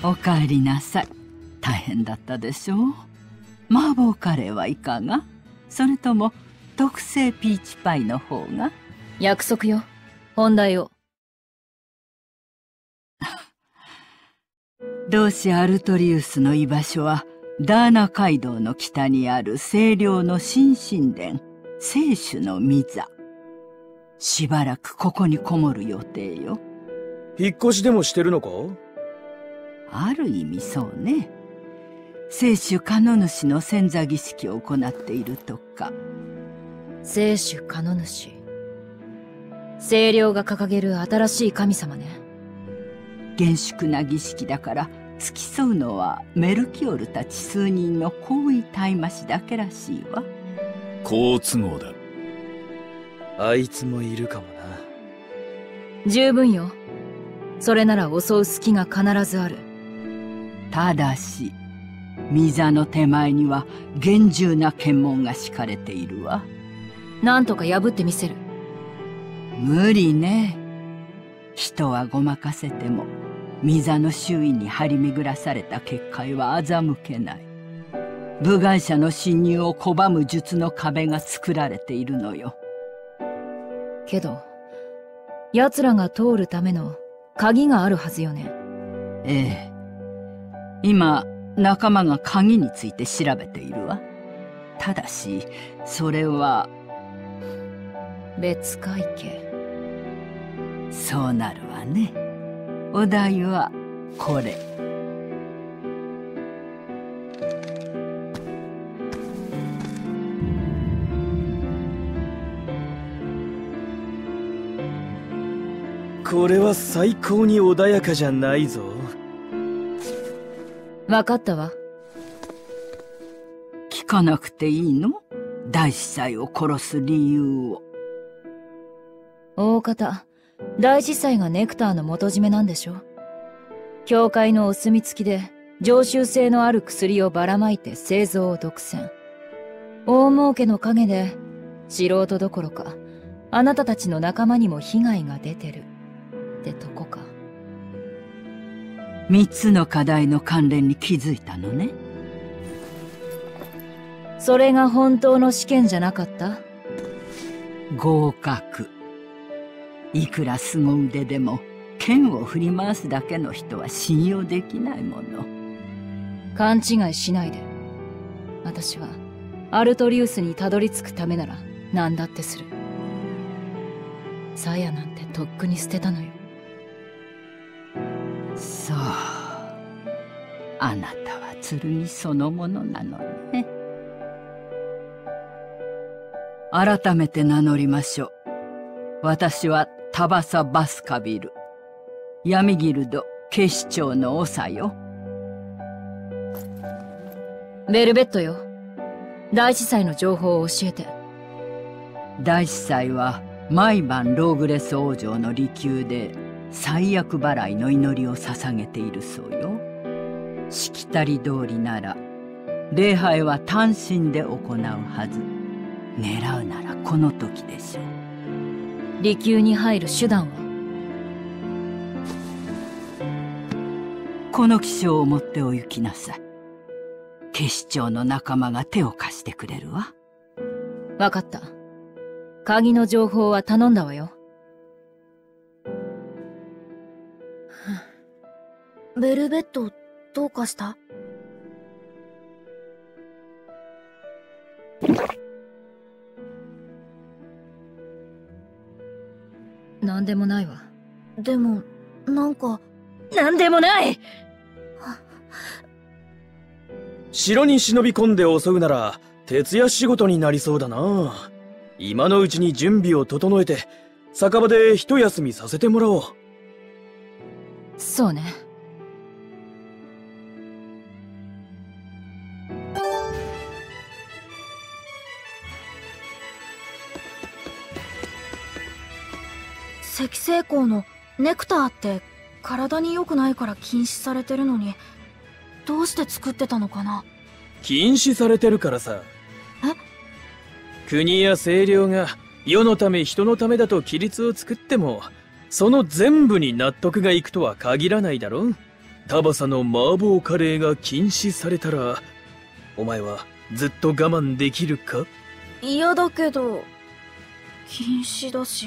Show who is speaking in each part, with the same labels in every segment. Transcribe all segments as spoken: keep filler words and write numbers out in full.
Speaker 1: おかえりなさい。大変だったでしょう。麻婆カレーはいかが？それとも特製ピーチパイの方が？
Speaker 2: 約束よ。本題を。
Speaker 1: 同志アルトリウスの居場所はダーナ街道の北にある清涼の新神殿、聖主の御座。しばらくここにこもる予定よ。
Speaker 3: 引っ越しでもしてるのか？
Speaker 1: ある意味そうね。聖主カノ主の遷座儀式を行っているとか。
Speaker 2: 聖主カノ主。清涼が掲げる新しい神様ね。
Speaker 1: 厳粛な儀式だから付き添うのはメルキオルたち数人の高位大魔師だけらしいわ。
Speaker 4: 好都合だ。
Speaker 3: あいつもいるかもな。
Speaker 2: 十分よ。それなら襲う隙が必ずある。
Speaker 1: ただし御座の手前には厳重な検問が敷かれているわ。
Speaker 2: なんとか破ってみせる。
Speaker 1: 無理ね。人はごまかせても御座の周囲に張り巡らされた結界は欺けない。部外者の侵入を拒む術の壁が作られているのよ。
Speaker 2: けど奴らが通るための鍵があるはずよね。
Speaker 1: ええ。今仲間が鍵について調べているわ。ただしそれは
Speaker 2: 別会計。
Speaker 1: そうなるわね。お題はこれ。
Speaker 3: これは最高に穏やかじゃないぞ。
Speaker 2: 分かったわ。
Speaker 1: 聞かなくていいの？大司祭を殺す理由を。
Speaker 2: 大方大司祭がネクターの元締めなんでしょ。教会のお墨付きで常習性のある薬をばらまいて製造を独占。大儲けの陰で素人どころかあなたたちの仲間にも被害が出てるってとこか。
Speaker 1: 三つの課題の関連に気づいたのね。
Speaker 2: それが本当の試験じゃなかった？
Speaker 1: 合格。いくら凄腕でも剣を振り回すだけの人は信用できないもの。
Speaker 2: 勘違いしないで。私はアルトリウスにたどり着くためなら何だってする。サヤなんてとっくに捨てたのよ。
Speaker 1: そう。あなたは剣そのものなのね。改めて名乗りましょう。私はタバサ・バスカビル、闇ギルド警視庁の長よ。
Speaker 2: ベルベットよ。大司祭の情報を教えて。
Speaker 1: 大司祭は毎晩ローグレス王女の離宮で最悪払いの祈りを捧げているそうよ。しきたり通りなら礼拝は単身で行うはず。狙うならこの時でしょう。
Speaker 2: 離宮に入る手段は？
Speaker 1: この記章を持ってお行きなさい。警視庁の仲間が手を貸してくれるわ。
Speaker 2: わかった。鍵の情報は頼んだわよ。
Speaker 5: ベルベットどうかした？
Speaker 2: なんでもないわ。
Speaker 5: でもなんか
Speaker 2: なんでもない。
Speaker 3: 城に忍び込んで襲うなら徹夜仕事になりそうだな。今のうちに準備を整えて酒場で一休みさせてもらおう。
Speaker 2: そうね。
Speaker 5: 赤星光のネクターって体に良くないから禁止されてるのに、どうして作ってたのかな？
Speaker 3: 禁止されてるからさ。
Speaker 5: え？
Speaker 3: 国や清涼が世のため人のためだと規律を作っても、その全部に納得がいくとは限らないだろ。 タバサの麻婆カレーが禁止されたら、お前はずっと我慢できるか？
Speaker 5: 嫌だけど、禁止だし。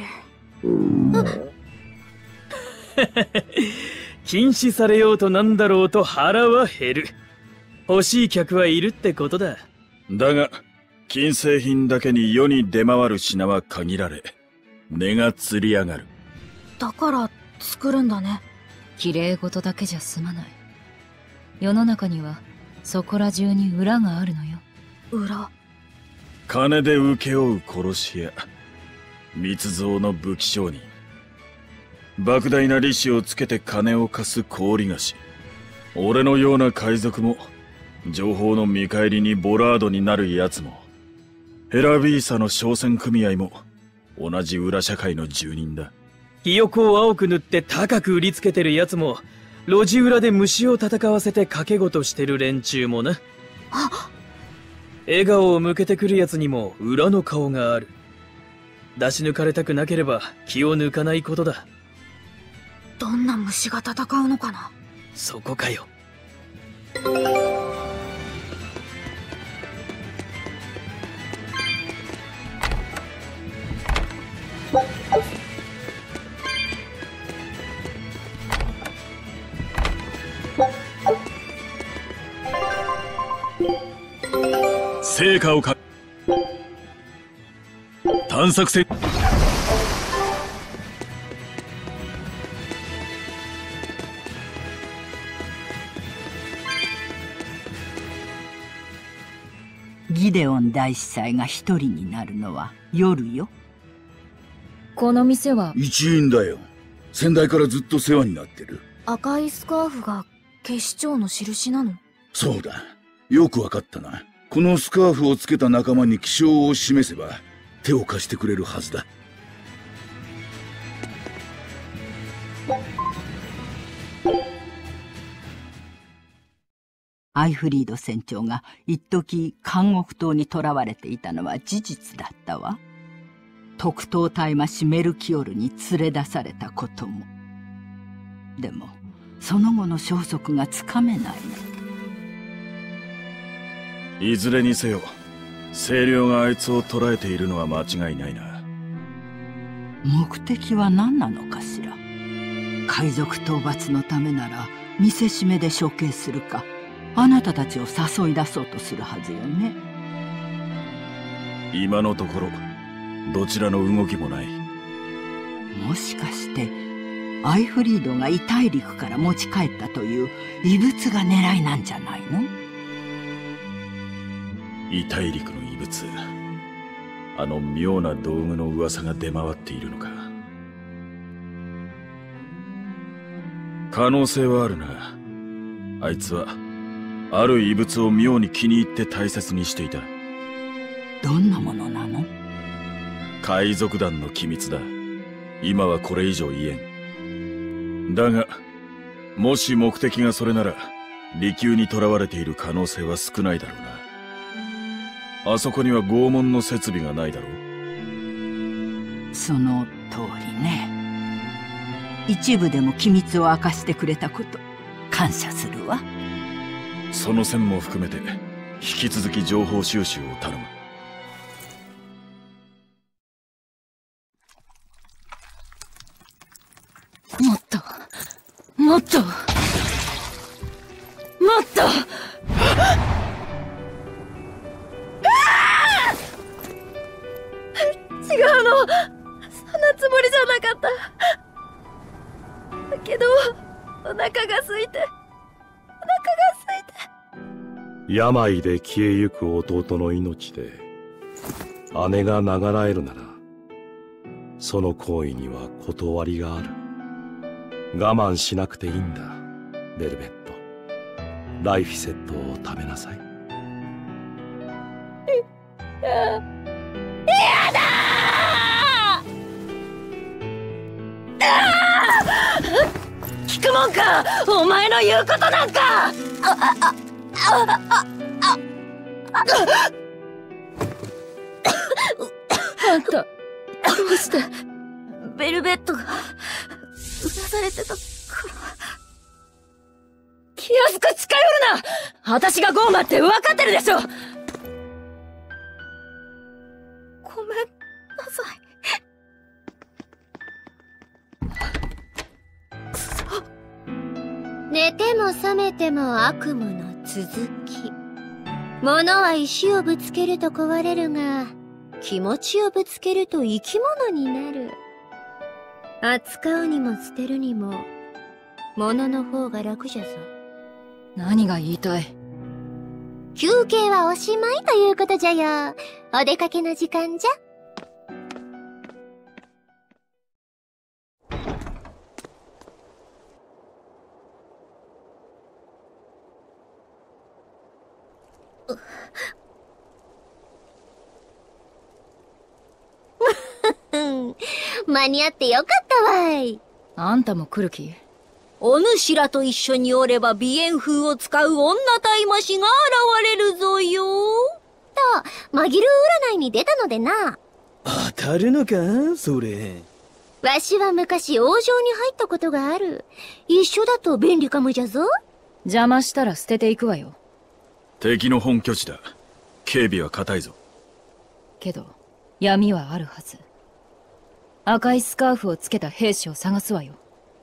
Speaker 3: 禁止されようとなんだろうと腹は減る。欲しい客はいるってことだ。
Speaker 4: だが、金製品だけに世に出回る品は限られ、値がつり上がる。
Speaker 5: だから作るんだね。
Speaker 2: 綺麗事だけじゃ済まない。世の中にはそこら中に裏があるのよ。
Speaker 5: 裏？
Speaker 4: 金で請け負う殺し屋、密造の武器商人、莫大な利子をつけて金を貸す高利貸し。俺のような海賊も、情報の見返りにボラードになる奴も、ヘラビーサの商船組合も同じ裏社会の住人だ。
Speaker 3: ひよこを青く塗って高く売りつけてる奴も、路地裏で虫を戦わせて賭け事してる連中もな。
Speaker 5: あ、
Speaker 3: 笑顔を向けてくる奴にも裏の顔がある。出し抜かれたくなければ気を抜かないことだ。
Speaker 5: どんな虫が戦うのかな。
Speaker 3: そこかよ。
Speaker 4: 成果をか探索戦。
Speaker 1: ギデオン大司祭が一人になるのは夜よ。
Speaker 2: この店は
Speaker 6: 一員だよ。先代からずっと世話になってる。
Speaker 5: 赤いスカーフが警視庁の印なの？
Speaker 6: そうだ。よくわかったな。このスカーフをつけた仲間に気性を示せば手を貸してくれるはずだ。
Speaker 1: アイフリード船長が一時監獄島に囚われていたのは事実だったわ。特等大魔師メルキオルに連れ出されたことも。でもその後の消息がつかめないの。
Speaker 4: いずれにせよ、清涼があいつを捕らえているのは間違いないな。
Speaker 1: 目的は何なのかしら。海賊討伐のためなら見せしめで処刑するか、あなたたちを誘い出そうとするはずよね。
Speaker 4: 今のところどちらの動きもない。
Speaker 1: もしかしてアイフリードが異大陸から持ち帰ったという異物が狙いなんじゃないの？
Speaker 4: 異大陸の異物、あの妙な道具の噂が出回っているのか。可能性はあるな。あいつはある異物を妙に気に入って大切にしていた。
Speaker 1: どんなものなの？
Speaker 4: 海賊団の機密だ。今はこれ以上言えん。だがもし目的がそれなら離宮に囚われている可能性は少ないだろうな。あそこには拷問の設備がないだろう。
Speaker 1: その通りね。一部でも機密を明かしてくれたこと感謝するわ。
Speaker 4: その線も含めて引き続き情報収集を頼む。
Speaker 2: もっともっともっと
Speaker 5: 違うの。そんなつもりじゃなかった。だけどお腹が空いてお腹が空いて。
Speaker 7: 病で消えゆく弟の命で姉が流らえるなら、その行為には断りがある。我慢しなくていいんだ、ベルベット。ライフィセットを食べなさい。
Speaker 5: やだー！聞くもんか、お前の言うことなんか。あああああああんたどうして。ベルベットがうなされてたから。
Speaker 2: 安く近寄るな。私がゴーマって分かってるでしょ。
Speaker 5: ごめんなさい。くそ。
Speaker 8: 寝ても覚めても悪夢の続き。物は石をぶつけると壊れるが、気持ちをぶつけると生き物になる。扱うにも捨てるにも、物の方が楽じゃぞ。
Speaker 2: 何が言いたい？
Speaker 8: 休憩はおしまいということじゃよ。お出かけの時間じゃ。間に合ってよかったわい。
Speaker 2: あんたも来る気？
Speaker 8: お主らと一緒におれば鼻炎風を使う女たいましが現れるぞよ。と、紛る占いに出たのでな。
Speaker 3: 当たるのかそれ。
Speaker 8: わしは昔王城に入ったことがある。一緒だと便利かもじゃぞ。
Speaker 2: 邪魔したら捨てていくわよ。
Speaker 4: 敵の本拠地だ。警備は固いぞ。
Speaker 2: けど闇はあるはず。赤いスカーフをつけた兵士を探すわよ。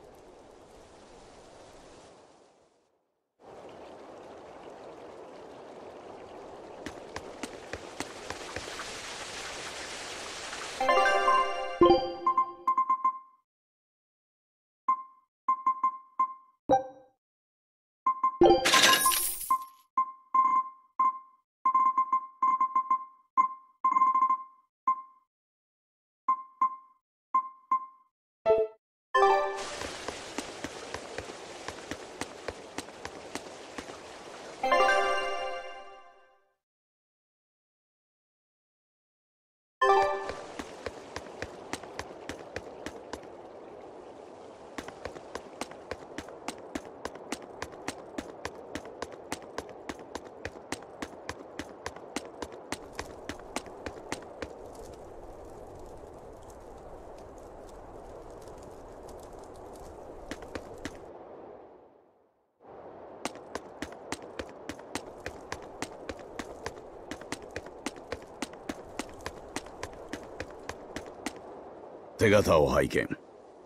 Speaker 6: 手形を拝見。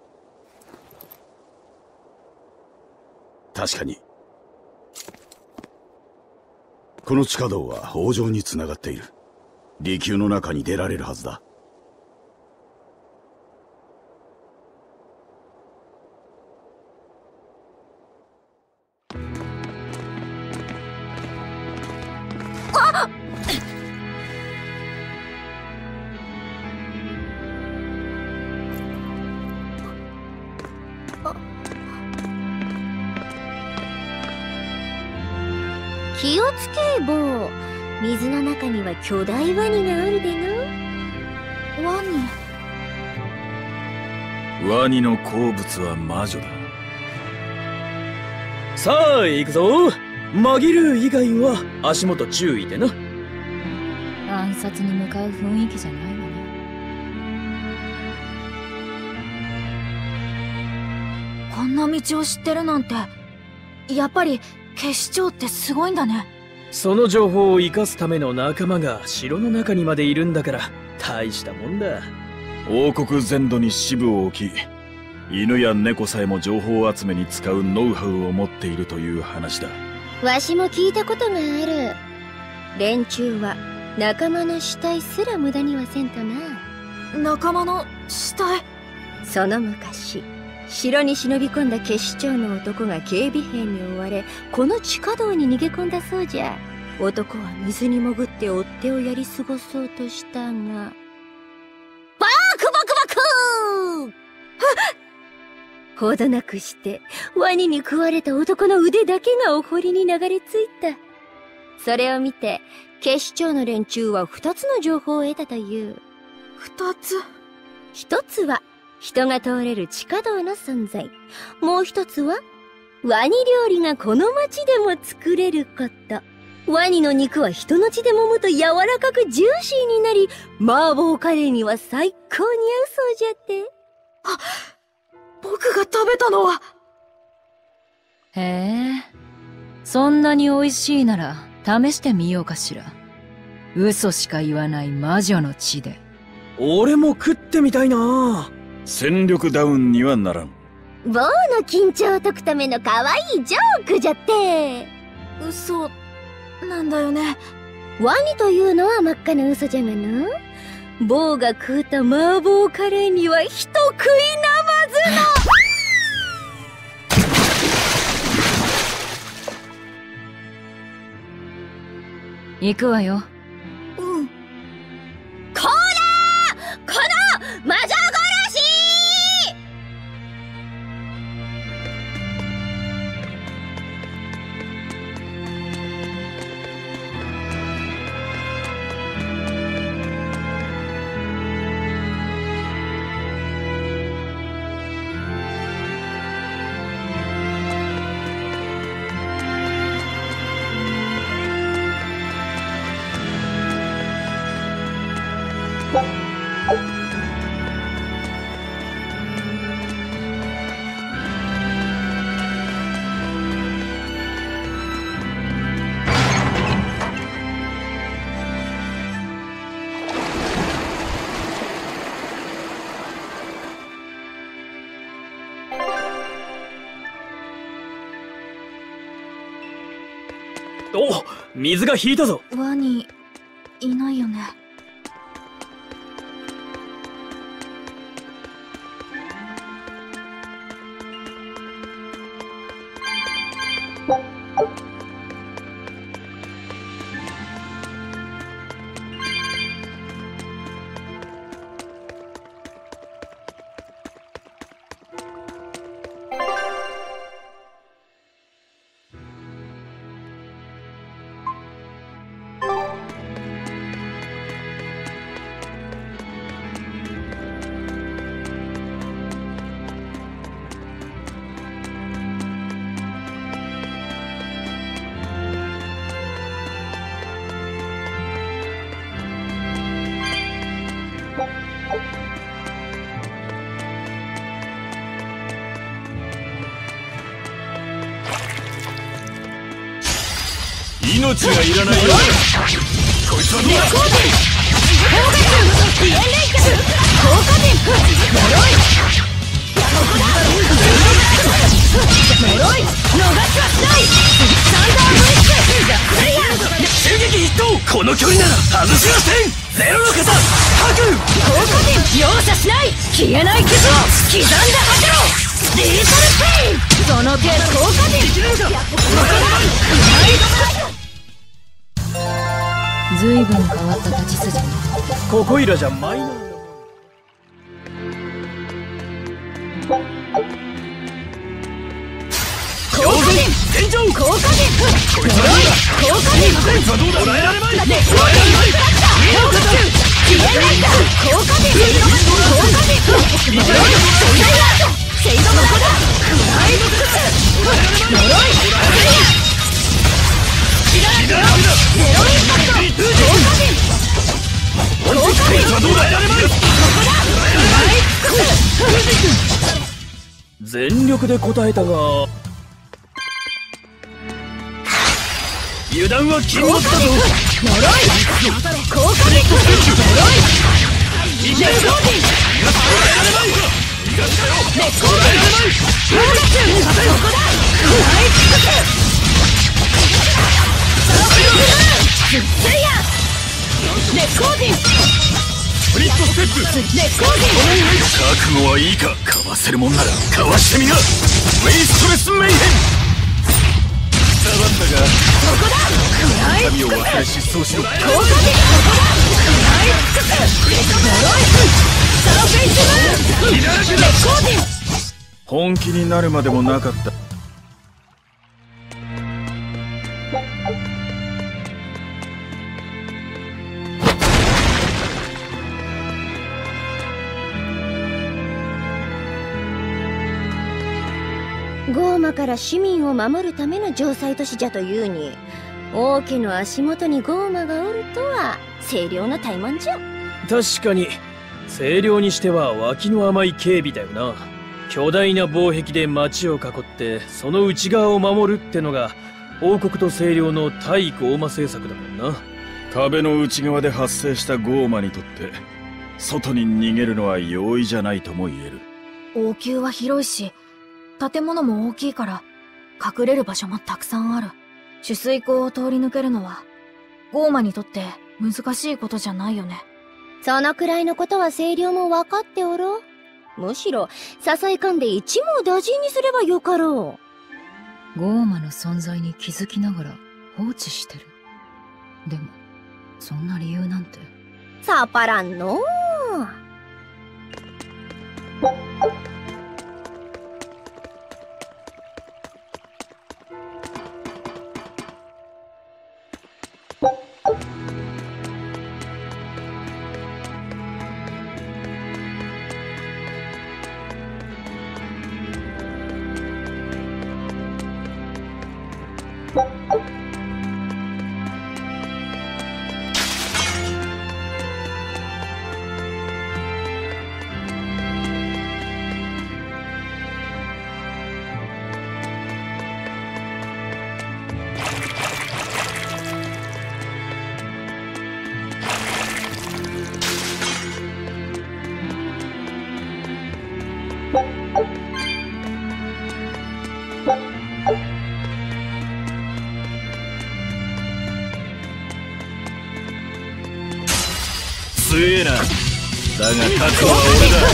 Speaker 6: 確かにこの地下道は王城につながっている。離宮の中に出られるはずだ。
Speaker 8: 気をつけ坊。水の中には巨大ワニがおるでの。
Speaker 5: ワニ？
Speaker 4: ワニの好物は魔女だ。
Speaker 3: さあ行くぞ。紛る以外は足元注意でな。
Speaker 2: 暗殺に向かう雰囲気じゃないわね。
Speaker 5: こんな道を知ってるなんて、やっぱり警視庁ってすごいんだね。
Speaker 3: その情報を生かすための仲間が城の中にまでいるんだから大したもんだ。
Speaker 4: 王国全土に支部を置き、犬や猫さえも情報集めに使うノウハウを持っているという話だ。
Speaker 8: わしも聞いたことがある。連中は仲間の死体すら無駄にはせんとな。
Speaker 5: 仲間の死体？
Speaker 8: その昔、城に忍び込んだ警視庁の男が警備兵に追われ、この地下道に逃げ込んだそうじゃ。男は水に潜って追っ手をやり過ごそうとしたが、バークバクバクほどなくしてワニに食われた男の腕だけがお堀に流れ着いた。それを見て警視庁の連中は二つの情報を得たという。
Speaker 5: 二つ？
Speaker 8: 一つは人が通れる地下道の存在。もう一つはワニ料理がこの町でも作れること。ワニの肉は人の血で揉むと柔らかくジューシーになり、麻婆カレーには最高に合うそうじゃって。
Speaker 5: あ、僕が食べたのは。
Speaker 2: へえ、 そんなに美味しいなら試してみようかしら。嘘しか言わない魔女の血で。
Speaker 3: 俺も食ってみたいな。
Speaker 4: 戦力ダウンにはならん。
Speaker 8: 棒の緊張を解くための可愛いジョークじゃって。
Speaker 5: 嘘なんだよね。
Speaker 8: ワニというのは真っ赤な嘘じゃがな。棒が食うた麻婆カレーには人食いなまずの
Speaker 2: 行くわよ。
Speaker 5: うん。
Speaker 8: こらー、この魔女殺し！
Speaker 3: お、水が引いたぞ。
Speaker 5: ワニいないよね。
Speaker 4: 命がいらないよ。こいつはどうだ。襲撃一投。この距離なら外しません。ゼロの方、吐く。
Speaker 2: 効果点容赦しない。消えない傷を刻んで吐けろ。リーサルペイン。その手効果点。ずいぶん変わった立ち筋ね。
Speaker 3: ここいらじゃマイナーな。
Speaker 2: 効果点天井効果点こいつはどうだ。効果点こいつはどうだ。捉えられまい。熱効果点効果点消えないか。効果点効果点呪いそんなやセイドの子だ。クライムクス呪いクリア。ゼロインパクト効果点効果点ここだクライムクス。
Speaker 3: 全力で答えたが油断は禁物だぞ。
Speaker 2: 呪い効果点呪い熱効点熱効点ここだクライムクス。スリア熱光点
Speaker 4: スプリットステップ。
Speaker 2: 熱光点
Speaker 4: 覚悟はいいか。かわせるもんならかわしてみな。ウェイストレスメイヘン。伝わったが
Speaker 2: ここだクライ
Speaker 4: 痛みを忘れ失踪しろ。
Speaker 2: 効果点ここだクライクス呪いサーフェイスムーン熱光点。
Speaker 4: 本気になるまでもなかった。
Speaker 8: ゴーマから市民を守るための城塞都市じゃというに、王家の足元にゴーマがおるとは清涼な怠慢じゃ。
Speaker 3: 確かに清涼にしては脇の甘い警備だよな。巨大な防壁で街を囲ってその内側を守るってのが王国と清涼の大工大魔政策だもんな。
Speaker 4: 壁の内側で発生したゴーマにとって外に逃げるのは容易じゃないとも言える。
Speaker 5: 王宮は広いし、建物も大きいから隠れる場所もたくさんある。取水口を通り抜けるのはゴーマにとって難しいことじゃないよね。
Speaker 8: そのくらいのことは清涼も分かっておろう。むしろ誘い込んで一網打尽にすればよかろ
Speaker 2: う。ゴーマの存在に気づきながら放置してる。でもそんな理由なんて
Speaker 8: さっぱらんのう。
Speaker 4: 強えな。だが勝つのは俺だ。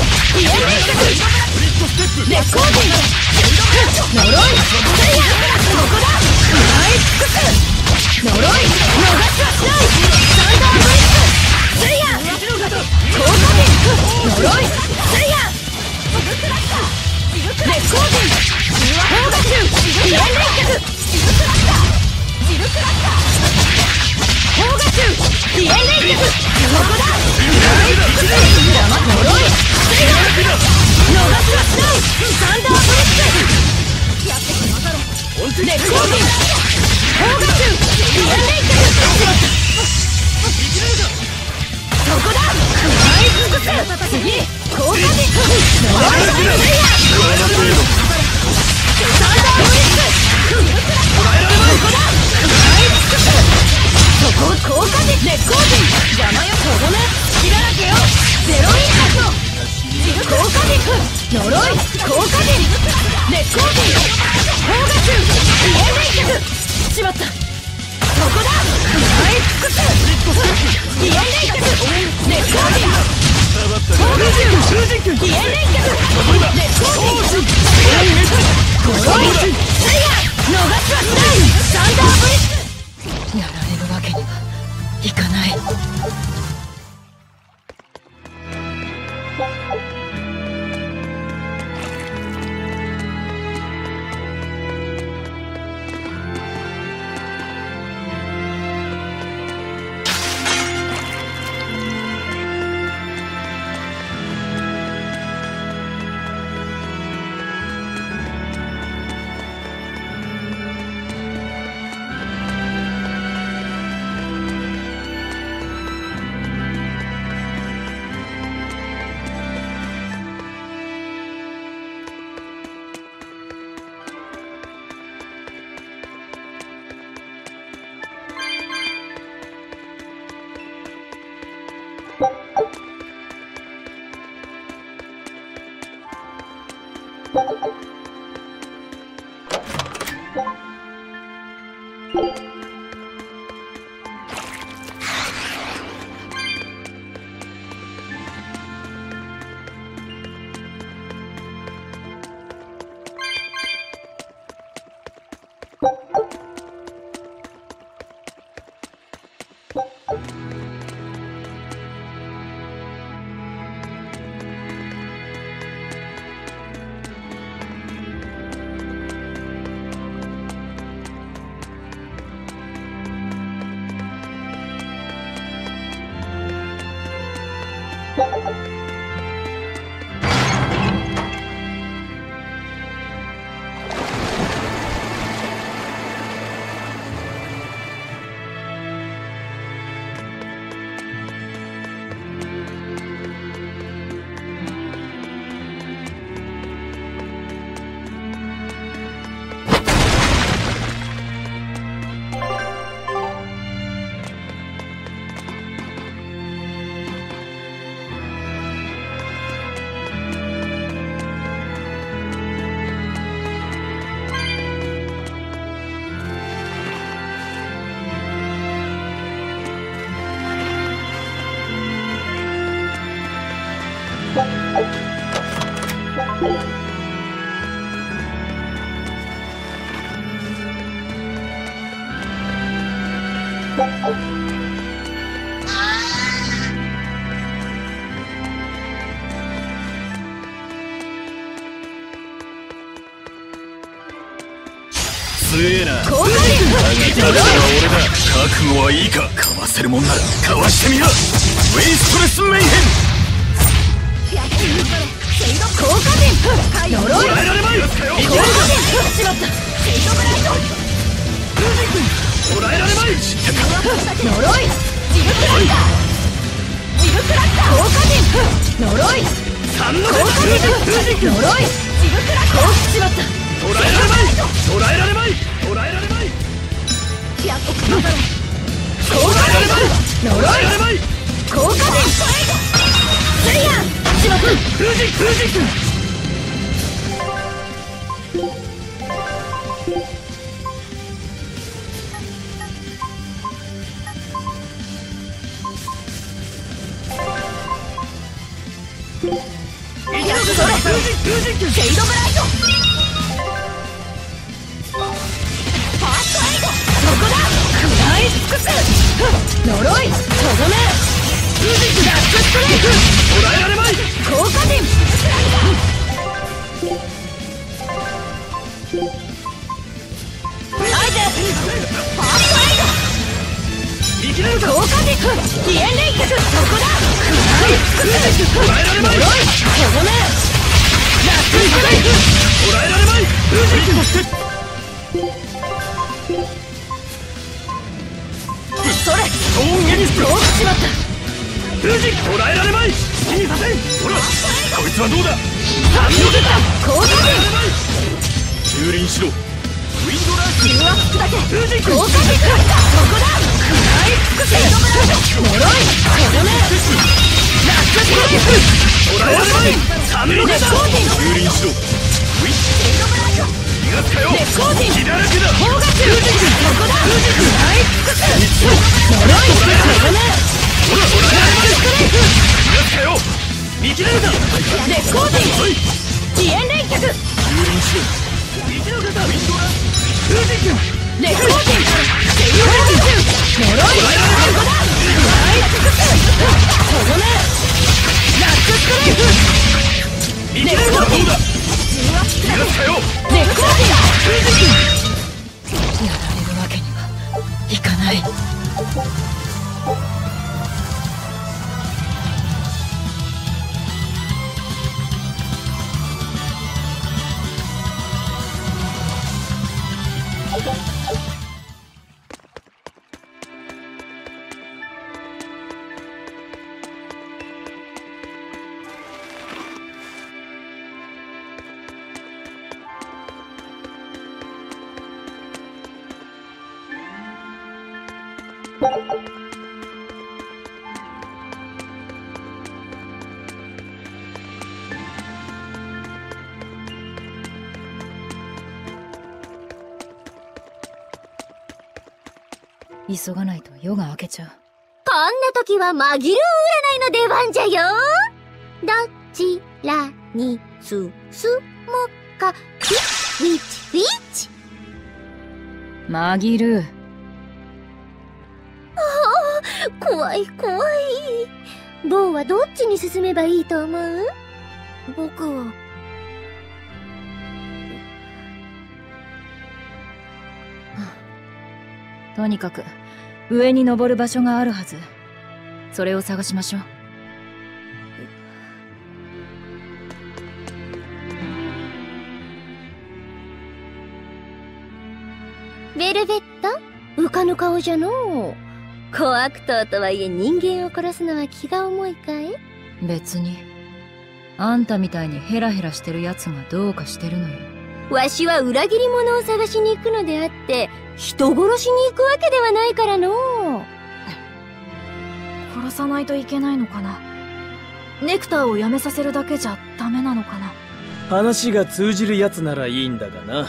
Speaker 2: レコーディング呪いセイヤここだ食らい尽くす呪い逃しはしないサンダーブリッツセイヤ効果点呪いセイヤレコーディング砲火中火炎連脚ジルクラッタージルクラッター砲火中火炎連脚ここだ食らい尽くす呪いセイヤ逃しはしないサンダーブリッツやってくまさろレコーディング砲火中火炎連脚そこだ食らい尽くす次効果的呪いセイヤサンダーブリッツそこだ食らい尽くすそこ効果的レコーディング邪魔よ小骨血だらけよゼロインパクト効果的呪い効果的レコーディング砲火中火炎連脚しまったそこだ食らい尽くす火炎連脚レコーディング砲火中火炎連脚レコーディング呪いセイヤ逃しはしないサンダーブリッツやられるわけにはいかない。
Speaker 4: 強えな。だが勝つのは俺だ。覚悟はいいか。かわせるもんならかわしてみろ。ウェイストレスメイヘン。
Speaker 2: 効果陣呪い
Speaker 4: 捉えられまい。
Speaker 2: 効果陣しまったシェイドブライド
Speaker 4: 捉えられまい。知ったか。
Speaker 2: 呪いジルクラッカージルクラッカー効果陣呪い
Speaker 4: 三の
Speaker 2: 効果陣呪いジルクラッカーしまった
Speaker 4: 捉えられまい。捉えられまい。捉えられまい。
Speaker 2: やっとください効果陣呪い
Speaker 4: 捉えられまい。
Speaker 2: 効果陣スリアンしまった
Speaker 4: 風神風神。
Speaker 2: それシェイドブライドファーストエイドそこだ食らい尽くす呪いとどめダックストレイク
Speaker 4: 捉えられまい。
Speaker 2: 効果陣あえてファーストエイド
Speaker 4: 生きれるか。
Speaker 2: 効果陣リエンレイクそこだ食らい尽くす
Speaker 4: 捉えられまい。
Speaker 2: 呪いとどめダックストレイク
Speaker 4: 捉えられまい。風神として
Speaker 2: それ
Speaker 4: ストーンエニス
Speaker 2: どうしまった
Speaker 4: 風神捉えられまい。好きにさせん。ほらこいつはどうだ。
Speaker 2: 三の出た効果陣
Speaker 4: 駐輪しろ。ウィンドラー
Speaker 2: 重圧だけ効果陣そこだ食らい尽くせシェイドブライド呪いとどめラックストレイク
Speaker 4: 捉えられまい。三の出た。駐輪しろ。ウィン
Speaker 2: シェイドブライド
Speaker 4: 気がつかよ。
Speaker 2: 絶好陣
Speaker 4: 気だらけだ。
Speaker 2: 砲が中そこだ食らい尽くす呪いとどめ
Speaker 4: ほらほら
Speaker 2: ラックストレイク
Speaker 4: 気がつかよ。見切れるか。
Speaker 2: 絶好陣遅延連脚
Speaker 4: 駐輪しろ。見ての方ウィンドラー風神君。
Speaker 2: 絶好陣シェイドブライド呪いそこだ食らい尽くすとどめラックストレイク
Speaker 4: 見切れるか。どうだ。気がつかよ。
Speaker 2: 絶好陣
Speaker 4: 風神君。
Speaker 2: やられるわけにはいかない急がないと夜が明けちゃう。
Speaker 8: こんな時は紛る占いの出番じゃよ。どちらに進もうか。フィッチフィッチ。
Speaker 2: 紛る。
Speaker 8: ああ、怖い怖い。ボーはどっちに進めばいいと思う？
Speaker 5: 僕は
Speaker 2: とにかく上に登る場所があるはず。それを探しましょう。
Speaker 8: ベルベット、浮かぬ顔じゃのう。小悪党とはいえ人間を殺すのは気が重いかい？
Speaker 2: 別にあんたみたいにヘラヘラしてるやつがどうかしてるのよ。
Speaker 8: わしは裏切り者を探しに行くのであって人殺しに行くわけではないからのう。
Speaker 5: 殺さないといけないのかな。ネクターをやめさせるだけじゃダメなのかな。
Speaker 3: 話が通じるやつならいいんだがな。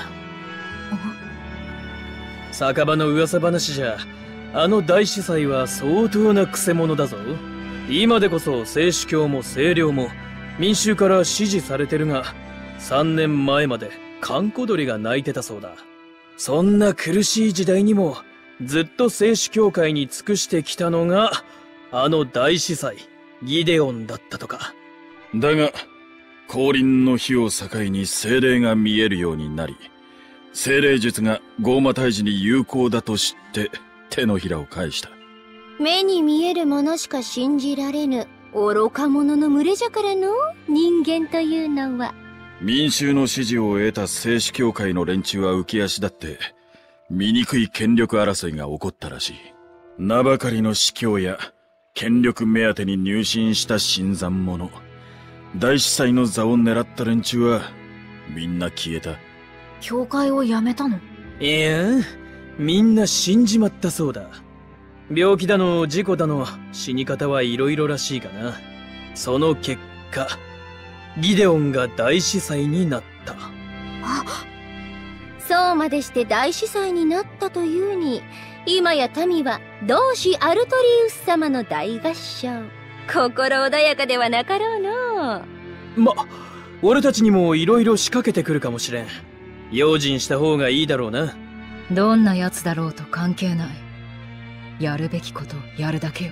Speaker 3: 酒場の噂話じゃあの大司祭は相当なクセ者だぞ。今でこそ聖主教も清涼も民衆から支持されてるが、さんねんまえまで閑古鳥が鳴いてたそうだ。そんな苦しい時代にもずっと聖主教会に尽くしてきたのが、あの大司祭、ギデオンだったとか。
Speaker 4: だが、降臨の日を境に精霊が見えるようになり、精霊術がゴーマ退治に有効だと知って手のひらを返した。
Speaker 8: 目に見えるものしか信じられぬ愚か者の群れじゃからの、人間というのは。
Speaker 4: 民衆の支持を得た聖主教会の連中は浮き足立って、醜い権力争いが起こったらしい。名ばかりの司教や権力目当てに入信した新参者、大司祭の座を狙った連中はみんな消えた。
Speaker 5: 教会を辞めたの？
Speaker 3: いや、みんな死んじまったそうだ。病気だの事故だの死に方はいろいろらしいがな。その結果、ギデオンが大司祭になった。
Speaker 8: あ、そうまでして大司祭になったというに、今や民は同志アルトリウス様の大合唱。心穏やかではなかろうの。
Speaker 3: ま、俺たちにもいろいろ仕掛けてくるかもしれん。用心した方がいいだろうな。
Speaker 2: どんな奴だろうと関係ない。やるべきことをやるだけよ。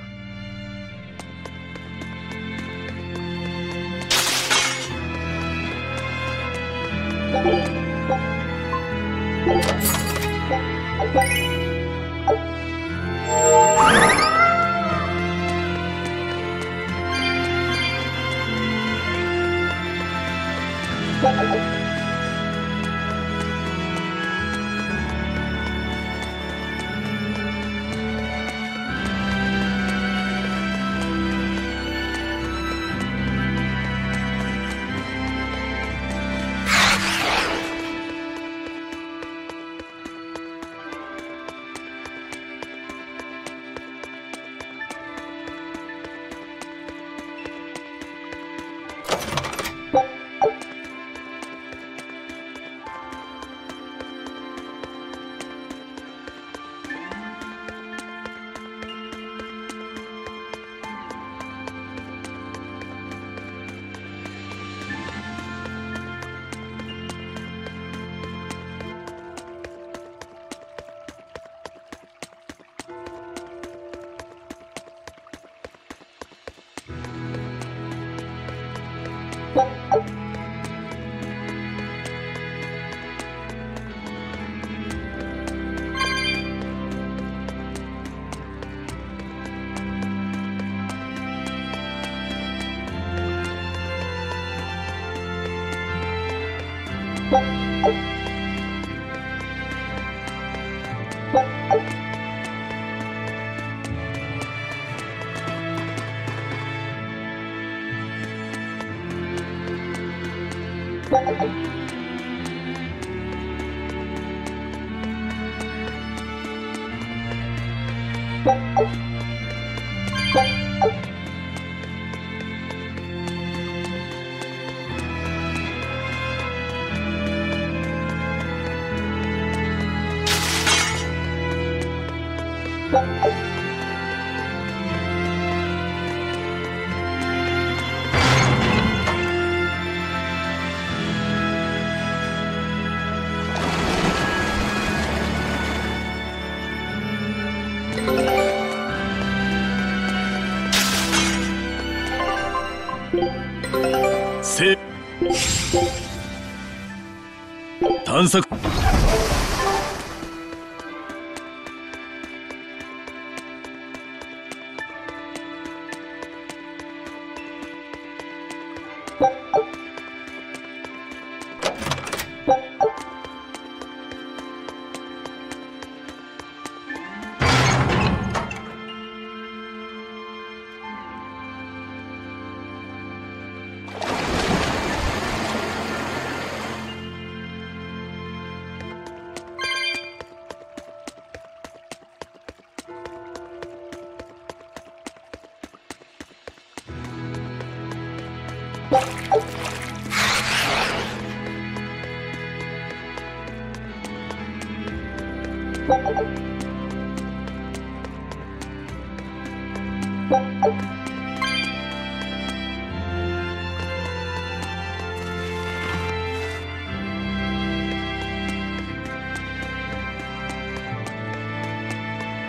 Speaker 4: せ探索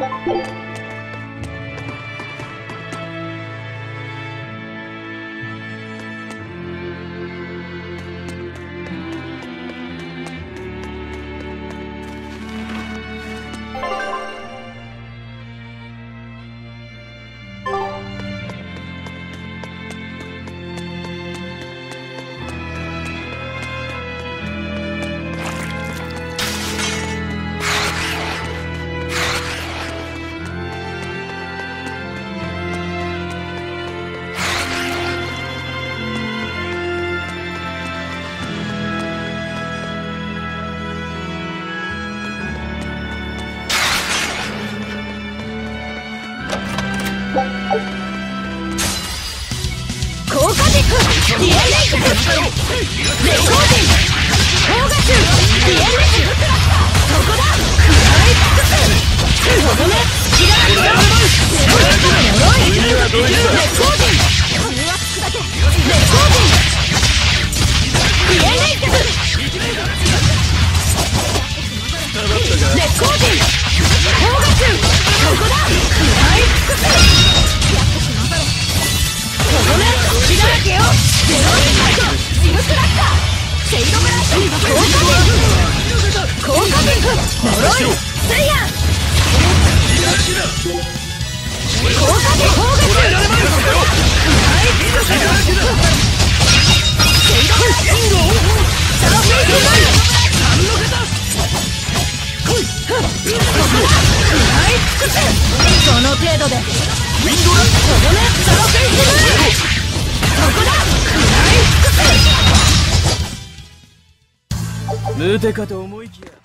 Speaker 3: 無敵かと思いきや。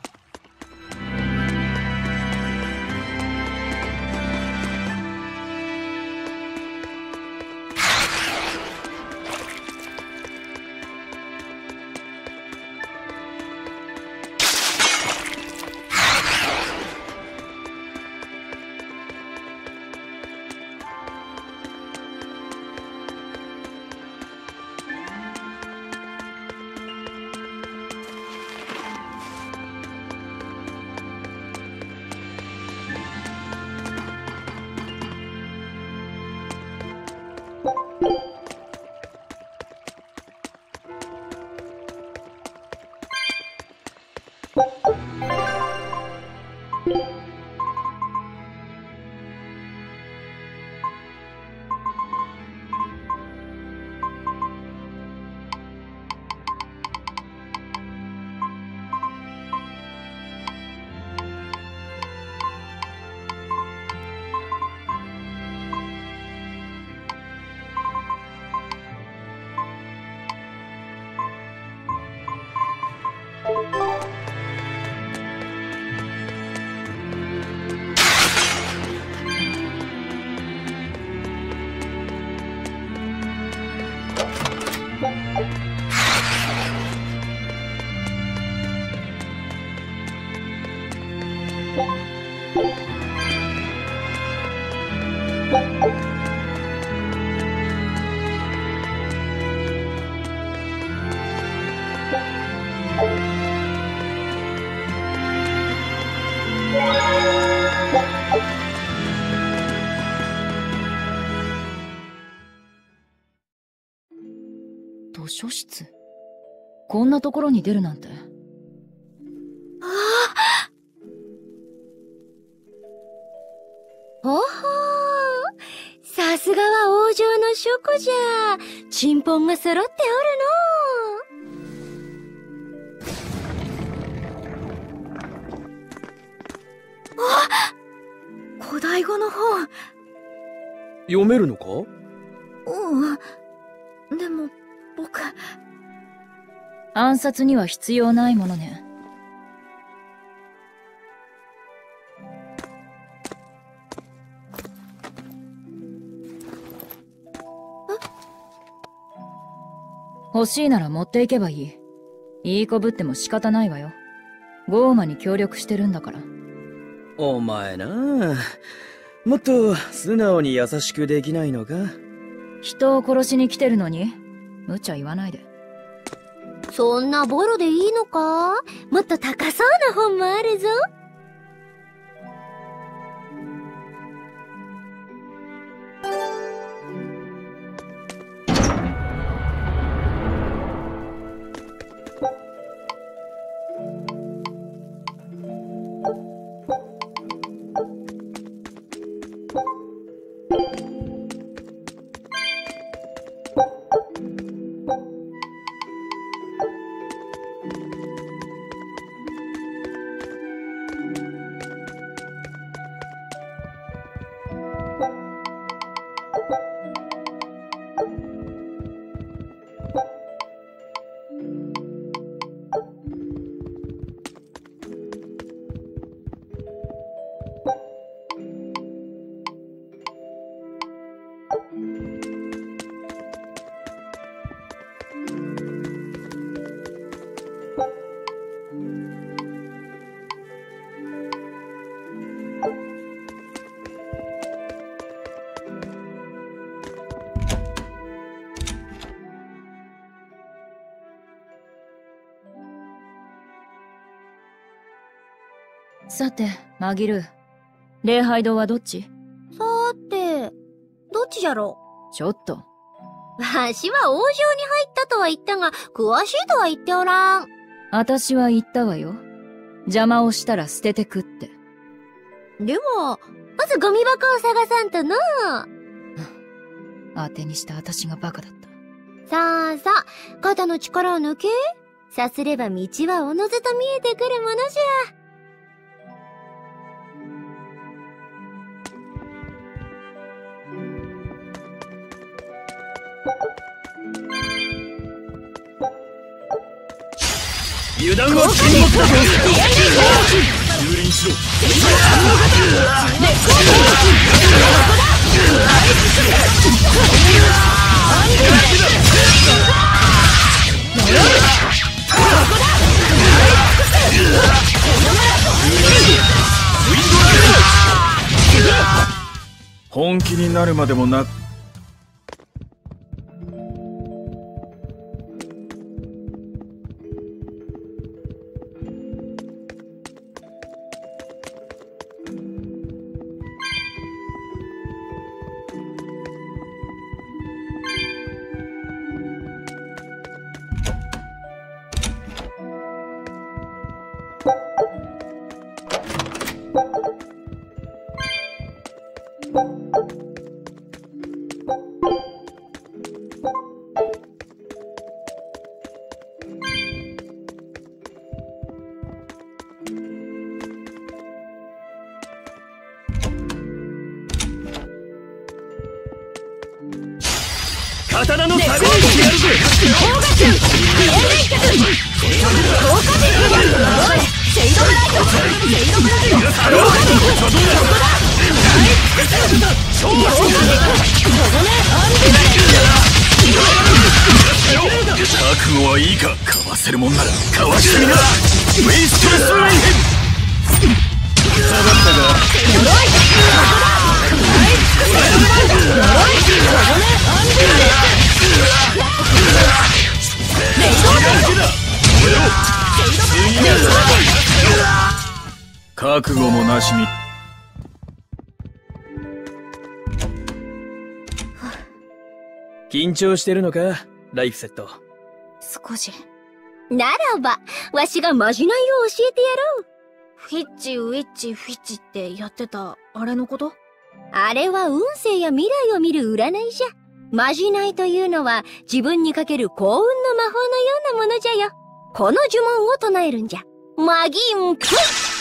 Speaker 2: 図書室？こんなところに出るなんて。あ
Speaker 8: あ。ほほー。さすがは王城の書庫じゃ。チンポンが揃っておるのう。あ、古代語の本。
Speaker 3: 読めるのか？
Speaker 5: うん。でも、僕。
Speaker 2: 暗殺には必要ないものね。欲しいなら持っていけばいい。いい子ぶっても仕方ないわよ。ゴーマに協力してるんだから。
Speaker 3: お前なあ、もっと素直に優しくできないのか？
Speaker 2: 人を殺しに来てるのに無茶言わないで。
Speaker 8: そんなボロでいいのか？もっと高そうな本もあるぞ。
Speaker 2: さて、マギル。礼拝堂はどっち？
Speaker 8: さーて、どっちじゃろ
Speaker 2: う？ちょっと。
Speaker 8: わしは王城に入ったとは言ったが、詳しいとは言っておらん。
Speaker 2: 私は言ったわよ。邪魔をしたら捨ててくって。
Speaker 8: でも、まずゴミ箱を探さんとな。
Speaker 2: 当てにした私がバカだった。
Speaker 8: さあさあ、肩の力を抜け。さすれば道はおのずと見えてくるものじゃ。
Speaker 3: 油断は禁物だぞ。
Speaker 4: 蹂躙しろ。本気になるまでもなく。刀の旅をしてやるぜ。
Speaker 2: 大ガチュンピエンレイキャス豪華でおいシェイドブライトシェイドブライト豪華でここだはい超豪華でここねアンビバレント
Speaker 4: 覚悟はいいか。かわせるもんならかわしてみな。ウェイストレスライヘン下がったが
Speaker 2: 呪いここだはいシェイドブライト呪いここねアンビバレント
Speaker 4: 覚悟もなしに。
Speaker 3: 緊張してるのか、ライフセット。
Speaker 5: 少し。
Speaker 8: ならば、わしがまじないを教えてやろう。
Speaker 5: フィッチ、ウィッチ、フィッチってやってた、あれのこと？
Speaker 8: あれは運勢や未来を見る占いじゃ。まじないというのは自分にかける幸運の魔法のようなものじゃよ。この呪文を唱えるんじゃ。マギンプイ。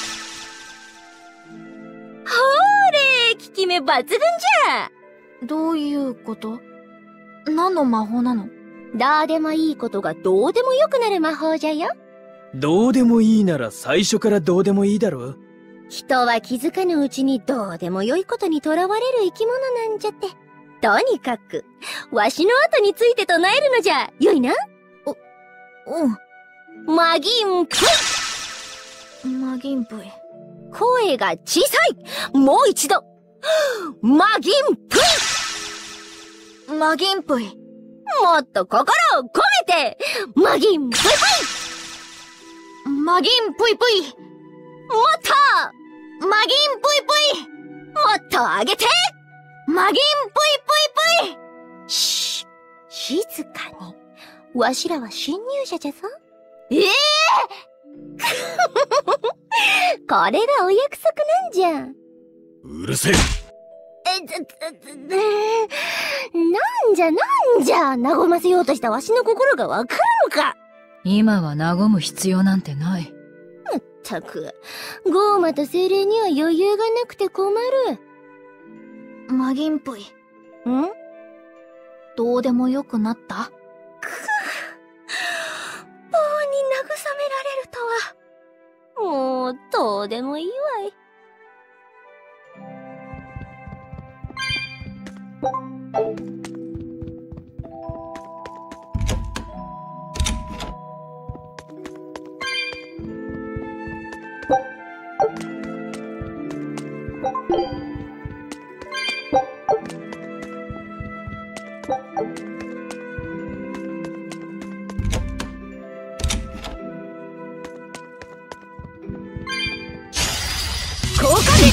Speaker 8: ほーれ、効き目抜群じゃ。
Speaker 5: どういうこと？何の魔法なの？
Speaker 8: どうでもいいことがどうでもよくなる魔法じゃよ。
Speaker 3: どうでもいいなら最初からどうでもいいだろ。
Speaker 8: 人は気づかぬうちにどうでもよいことにとらわれる生き物なんじゃって。とにかく、わしの後について唱えるのじゃ。よいな？
Speaker 5: お、うん。
Speaker 8: マギンプイ。
Speaker 5: マギンプイ。
Speaker 8: 声が小さい。もう一度。マギンプ
Speaker 5: イ。マギンプイ。
Speaker 8: もっと心を込めて。マギンプイプ
Speaker 5: イ。マギンプイプイ。
Speaker 8: もっと
Speaker 5: マギンプイプイ。
Speaker 8: もっと上げて。
Speaker 5: マギンプイプイプイ。
Speaker 8: しー、静かに。わしらは侵入者じゃぞ。ええー、これがお約束なんじゃ。
Speaker 4: うるせえ。
Speaker 8: え、ず、ず、ず、なんじゃなんじゃ、和ませようとしたわしの心がわかるのか。
Speaker 2: 今は和む必要なんてない。
Speaker 8: まったく、ゴーマと精霊には余裕がなくて困る。
Speaker 5: マギンプイ。
Speaker 8: ん？
Speaker 5: どうでもよくなった？くぅ。棒に
Speaker 8: 慰められるとは。もう、どうでもいいわい。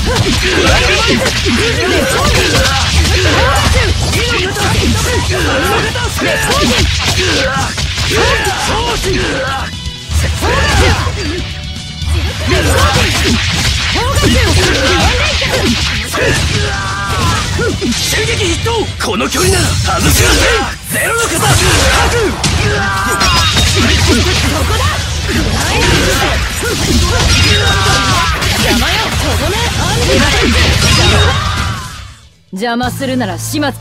Speaker 3: 襲撃筆頭。この距離なら外しません。ゼロの方そこだ。
Speaker 2: 邪魔よ、とどめ。邪魔するなら始末。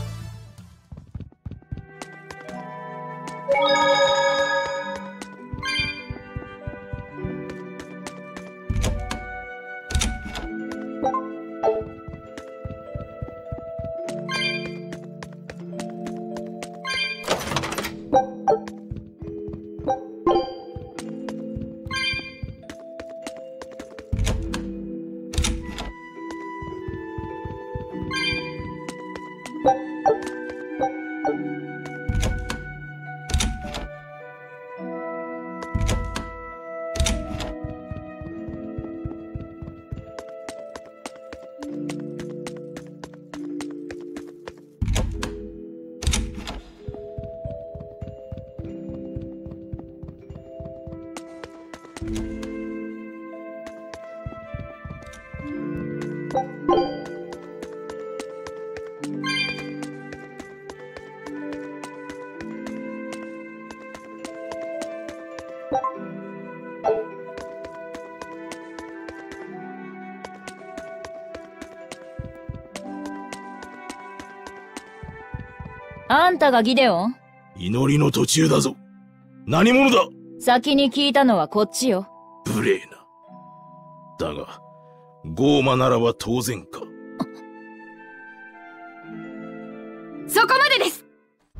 Speaker 2: あんたがギデオン？
Speaker 4: 祈りの途中だぞ。何者だ？
Speaker 2: 先に聞いたのはこっちよ。
Speaker 4: 無礼な。だが、ゴーマならば当然か。
Speaker 5: そこまでです。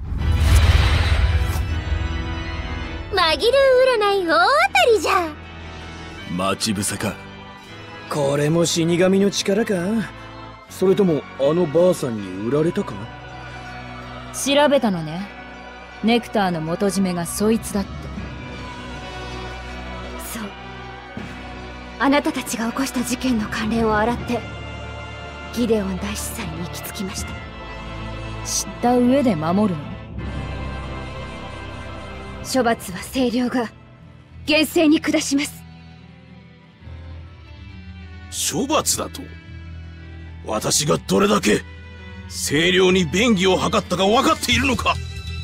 Speaker 8: 紛る占い大当たりじゃ。
Speaker 4: 待ち伏せか。
Speaker 3: これも死神の力か？それともあのばあさんに売られたか？
Speaker 2: 調べたのね。ネクターの元締めがそいつだって。
Speaker 5: そう。あなたたちが起こした事件の関連を洗ってギデオン大司祭に行き着きました。
Speaker 2: 知った上で守るの？
Speaker 5: 処罰は清涼が厳正に下します。
Speaker 4: 処罰だと？私がどれだけ清涼に便宜を図ったか分かっているのか？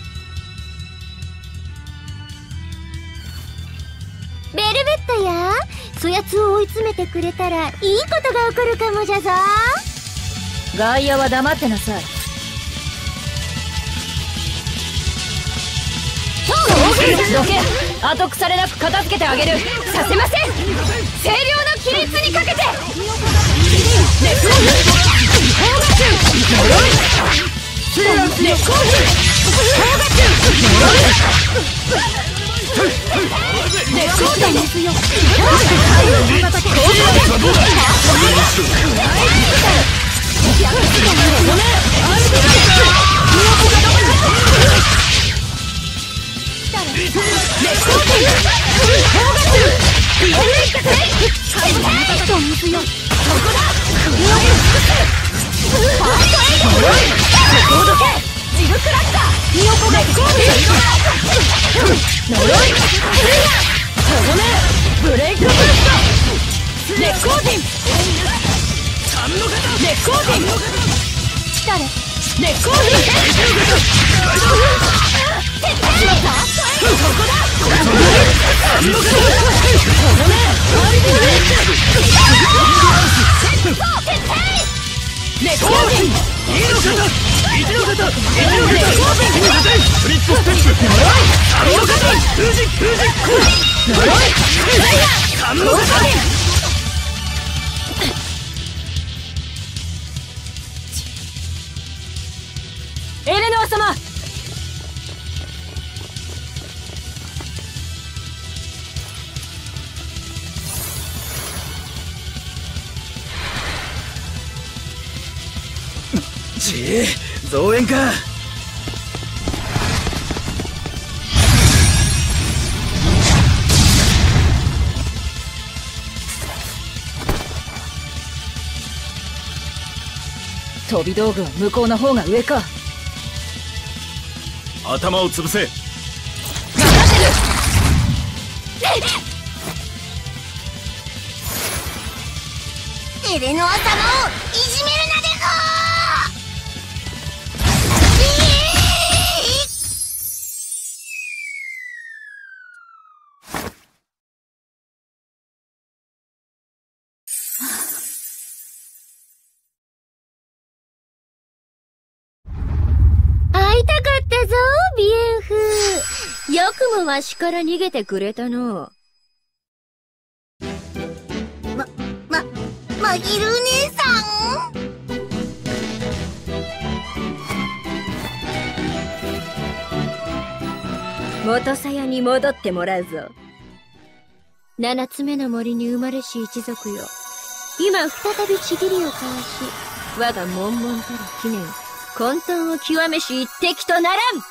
Speaker 8: ベルベットや、そやつを追い詰めてくれたらいいことが起こるかもじゃぞ。
Speaker 2: 外野は黙ってなさい。どけ。後腐れなく片付けてあげる。
Speaker 5: させません。清涼の規律にかけて。
Speaker 2: エレノア様。
Speaker 3: ちえ、増援か。
Speaker 2: 飛び道具は向こうの方が上か。
Speaker 4: 頭を潰せ。
Speaker 8: エレノア様をいじめるなでごー。会いたかったぞ、ビエンフ。よくもわしから逃げてくれたの。ま、ま、マギル姉さん？元さやに戻ってもらうぞ。七つ目の森に生まれし一族よ。今再びちぎりを交わし、我が悶々たる記念、混沌を極めし一滴とならん。覚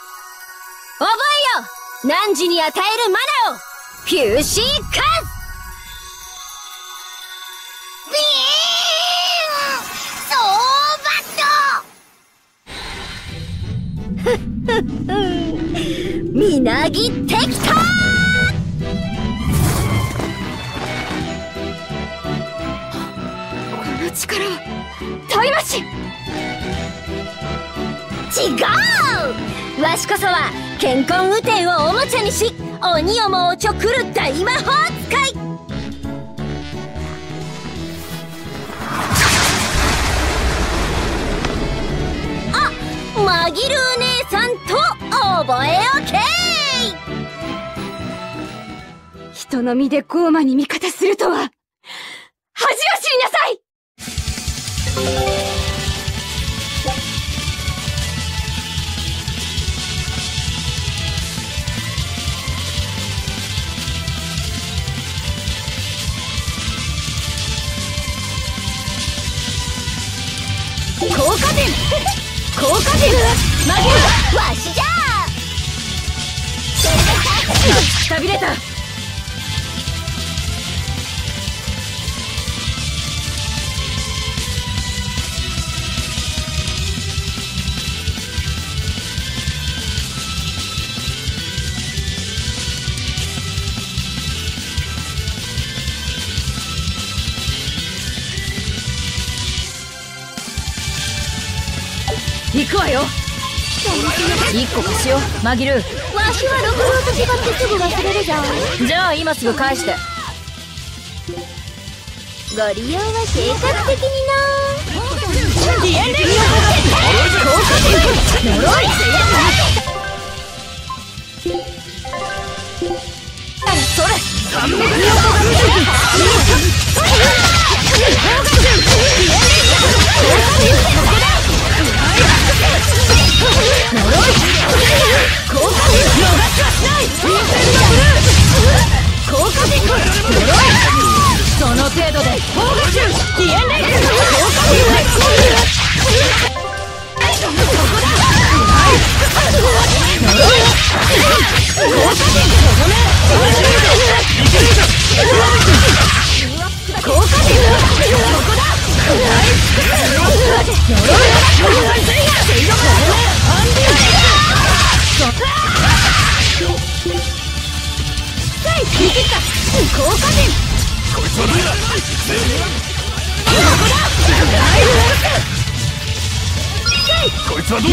Speaker 8: えよ、汝に与えるマナを、フューシーカズ。ビーンソーバットふっふっふんみなぎってきた。この力はタイマシン。違う、わしこそは健康雨天をおもちゃにし鬼をもおちょ狂った今魔法使い。あ、マギル姉さんと覚えおけー。人の身でゴーマに味方するとは恥を知りなさい。効果点効果点マギルわしじゃー。くたびれた。行くわよ。一個貸しよ、マギル。わしは六郎と違ってすぐ忘れるじゃん。じゃあ今すぐ返して。ご利用は計画的にな。ディエンレイ効果点呪いそれ三百両その程度でディエンレイこいつはどうだ。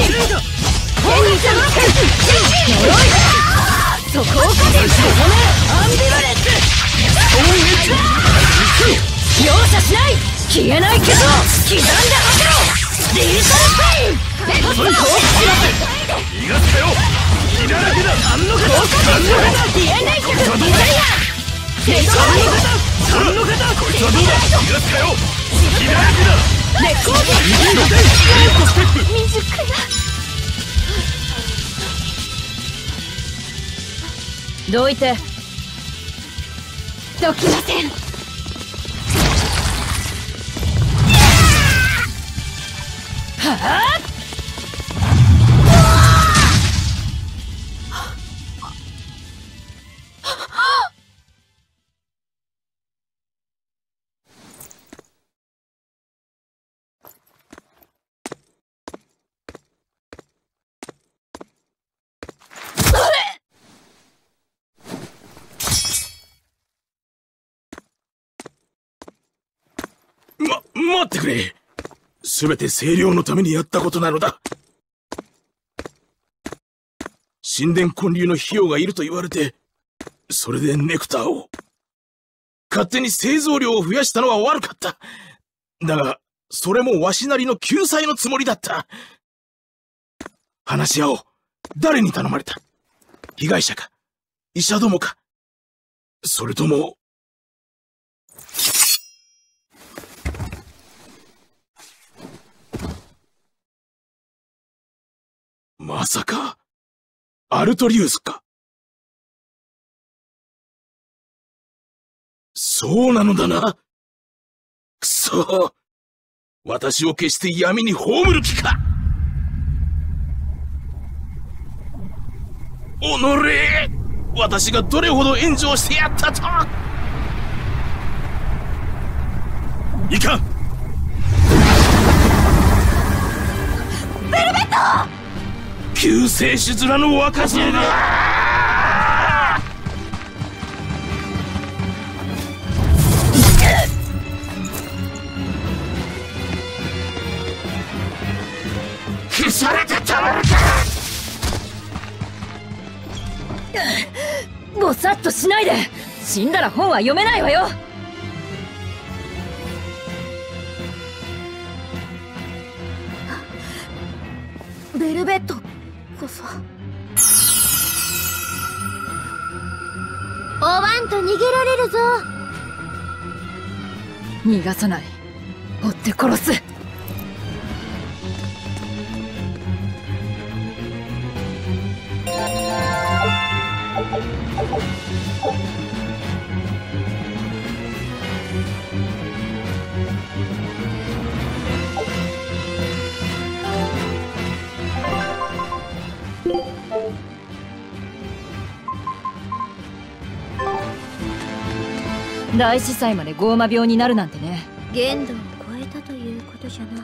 Speaker 8: そこをかけアンビバレンス容赦しない。消えないけど刻んで当てろ。リーサルペイン逃がすかよ。気だらけだ。あんの方ディエンレイクディザイアーデッドハイドあんの方こいつはどうだ。逃がすかよ。気だらけだ。レッコーディ未熟などいて。どきません。はあ
Speaker 6: 待ってくれ。すべて清涼のためにやったことなのだ。神殿建立の費用がいると言われて、それでネクターを。勝手に製造量を増やしたのは悪かった。だが、それもわしなりの救済のつもりだった。話し合おう。誰に頼まれた？被害者か？医者どもか？それとも、まさか、アルトリウスか？そうなのだな。くそ。私を決して闇に葬る気か。おのれ！私がどれほど援助をしてやったと！いかん！
Speaker 5: ベルベット！
Speaker 6: 救世主面の若造だ！消されてたまるか！
Speaker 2: ぼさっとしないで。死んだら本は読めないわよ。
Speaker 5: ベルベットこそ。
Speaker 8: おわんと逃げられるぞ。
Speaker 2: 逃がさない。追って殺す。大司祭までゴーマ病になるなんてね。
Speaker 8: 限度を超えたということじゃな。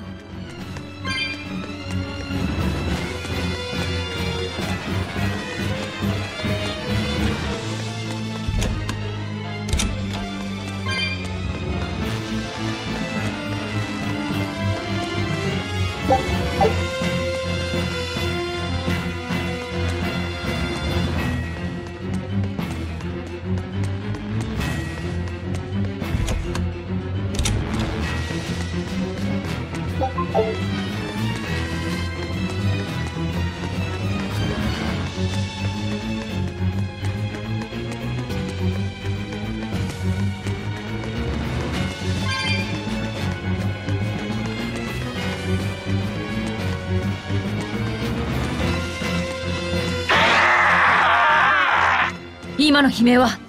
Speaker 2: 今の悲鳴は？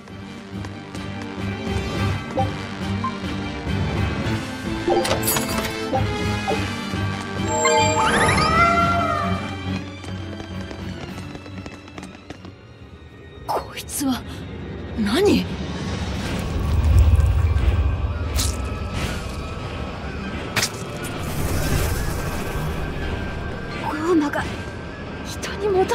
Speaker 2: こいつは何？ゴーマが人に戻った。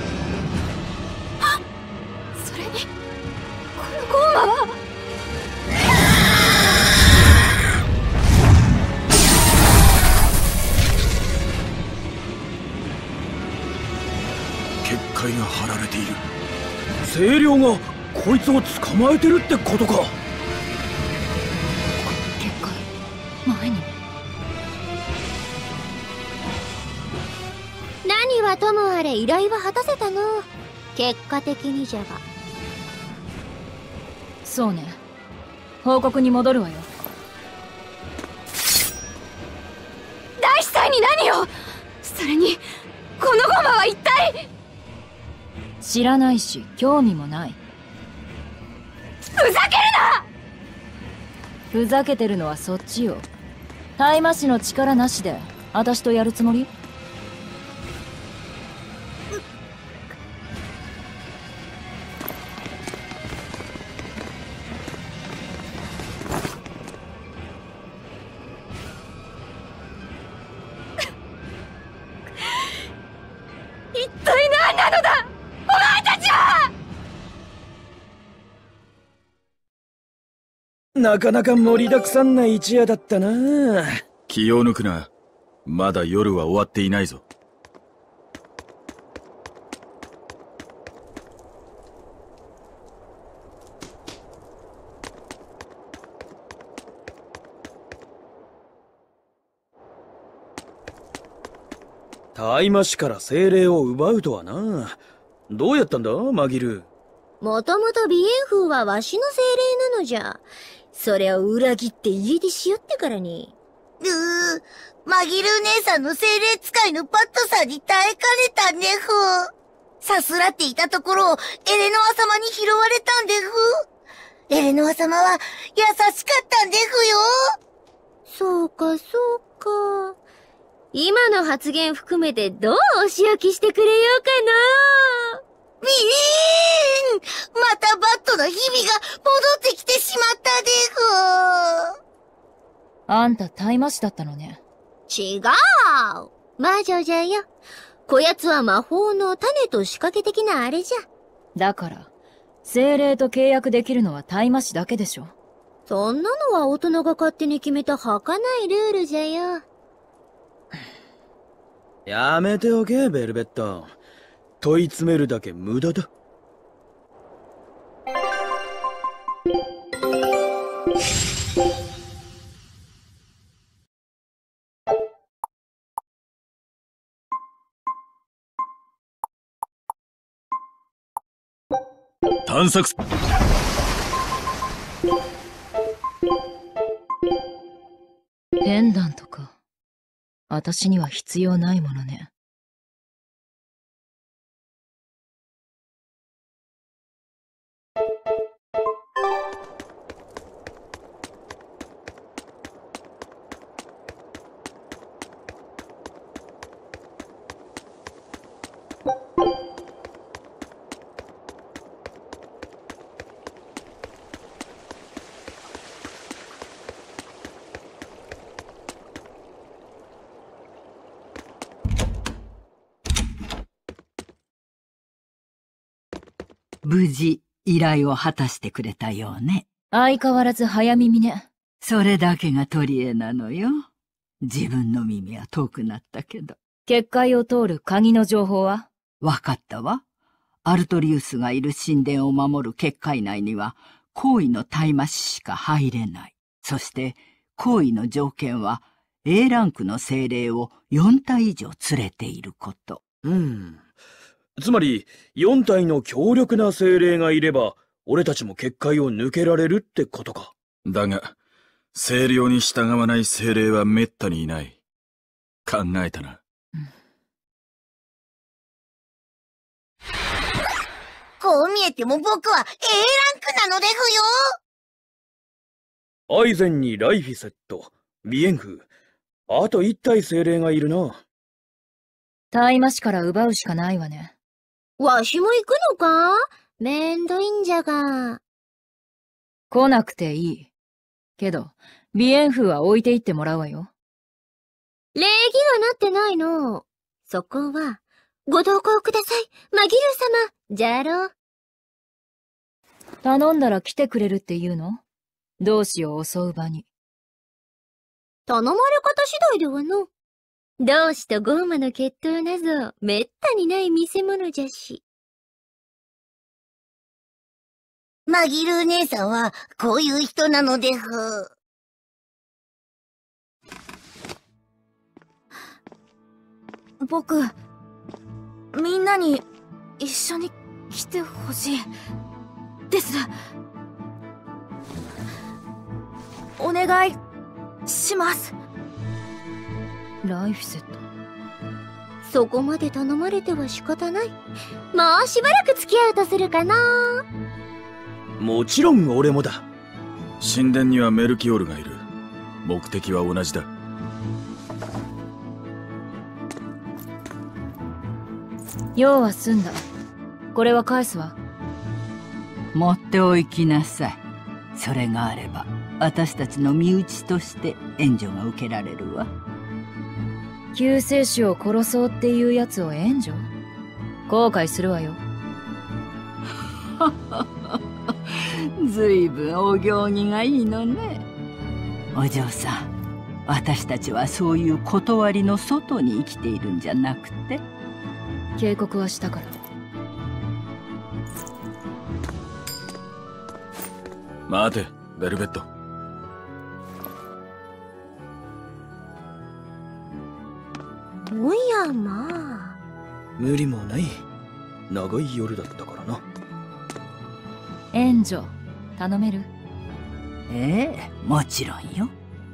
Speaker 6: 結界が張られている。
Speaker 3: 清涼がこいつを捕まえてるってことか。
Speaker 2: 結界前にも。
Speaker 8: 何はともあれ依頼は果たせたの。結果的にじゃが。
Speaker 2: そうね。報告に戻るわよ。
Speaker 5: 大司祭に何を？それにこのゴマは一体？
Speaker 2: 知らないし興味もない。
Speaker 5: ふざけるな！
Speaker 2: ふざけてるのはそっちよ。大麻師の力なしで私とやるつもり？
Speaker 5: 一体何なのだお前たちは！
Speaker 3: なかなか盛りだくさんな一夜だったな。
Speaker 4: 気を抜くな。まだ夜は終わっていないぞ。
Speaker 3: 大魔師から精霊を奪うとはな。どうやったんだ、マギル。
Speaker 8: もともと鼻炎風はわしの精霊なのじゃ。それを裏切って家出しよってからに。
Speaker 9: うー、マギル姉さんの精霊使いのパッドさんに耐えかねたんでふ。さすらっていたところをエレノア様に拾われたんでふ。エレノア様は優しかったんでふよ。
Speaker 8: そうか、そうか。今の発言含めてどうお仕置きしてくれようかな。
Speaker 9: ビーン！またバッドな日々が戻ってきてしまったでふ。
Speaker 2: あんた大魔師だったのね。
Speaker 8: 違う。魔女じゃよ。こやつは魔法の種と仕掛け的なあれじゃ。
Speaker 2: だから、精霊と契約できるのは大魔師だけでしょ。
Speaker 8: そんなのは大人が勝手に決めた儚いルールじゃよ。
Speaker 3: やめておけ、ベルベット。問い詰めるだけ無駄だ。
Speaker 4: 探索。
Speaker 2: ペンダントか。私には必要ないものね。
Speaker 1: 無事依頼を果たしてくれたようね。
Speaker 2: 相変わらず早耳ね。
Speaker 1: それだけが取り柄なのよ。自分の耳は遠くなったけど。
Speaker 2: 結界を通る鍵の情報は？
Speaker 1: わかったわ。アルトリウスがいる神殿を守る結界内には、高位の大魔師しか入れない。そして、高位の条件は、A ランクの精霊をよん体以上連れていること。
Speaker 3: うん。つまり、よん体の強力な精霊がいれば、俺たちも結界を抜けられるってことか。
Speaker 4: だが、精霊に従わない精霊は滅多にいない。考えたな。うん、
Speaker 9: こう見えても僕は A ランクなのでふよ。
Speaker 3: アイゼンにライフィセット、ビエンフ、あと一体精霊がいるな。
Speaker 2: 大魔師から奪うしかないわね。
Speaker 8: わしも行くのか？めんどいんじゃが。
Speaker 2: 来なくていい。けど、ビエンフは置いていってもらうわよ。
Speaker 8: 礼儀がなってないの。そこは、ご同行ください、マギル様、じゃろう。
Speaker 2: 頼んだら来てくれるって言うの？同志を襲う場に。
Speaker 8: 頼まれ方次第ではの。同志とゴーマの決闘なぞ、めったにない見せ物じゃし。
Speaker 9: マギル姉さんは、こういう人なのでふ。
Speaker 5: 僕、みんなに一緒に来てほしいです。お願いします。
Speaker 2: ライフセット。
Speaker 8: そこまで頼まれては仕方ない。もうしばらく付き合うとするかな。
Speaker 3: もちろん俺もだ。
Speaker 4: 神殿にはメルキオルがいる。目的は同じだ。
Speaker 2: 用は済んだ。これは返すわ。
Speaker 1: 持っておきなさい。それがあれば私たちの身内として援助が受けられるわ。
Speaker 2: 救世主を殺そうっていうやつを援助？後悔するわよ。
Speaker 1: ずいぶんお行儀がいいのね。お嬢さん、私たちはそういう断りの外に生きているんじゃなくて。
Speaker 2: 警告はしたから。
Speaker 4: 待て、ベルベット。
Speaker 8: おやまあ。
Speaker 3: 無理もない。長い夜だったからな。
Speaker 2: 援助頼める？
Speaker 1: ええ、もちろんよ。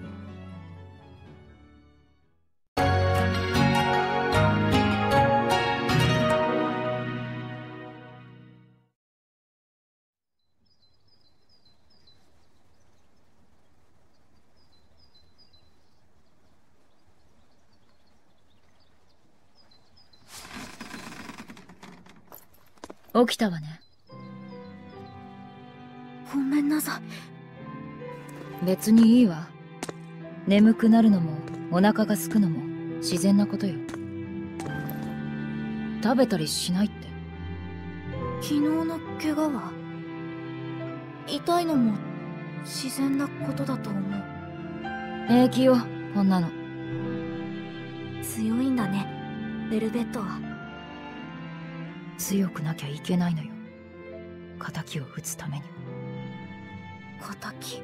Speaker 2: 起きたわね。
Speaker 5: ごめんなさい。
Speaker 2: 別にいいわ。眠くなるのもお腹が空くのも自然なことよ。食べたりしないって。
Speaker 5: 昨日の怪我は痛いのも自然なことだと思う。
Speaker 2: 平気よ、こんなの。
Speaker 5: 強いんだね、ベルベットは。
Speaker 2: 強くなきゃいけないのよ。仇を討つためには。
Speaker 5: 仇。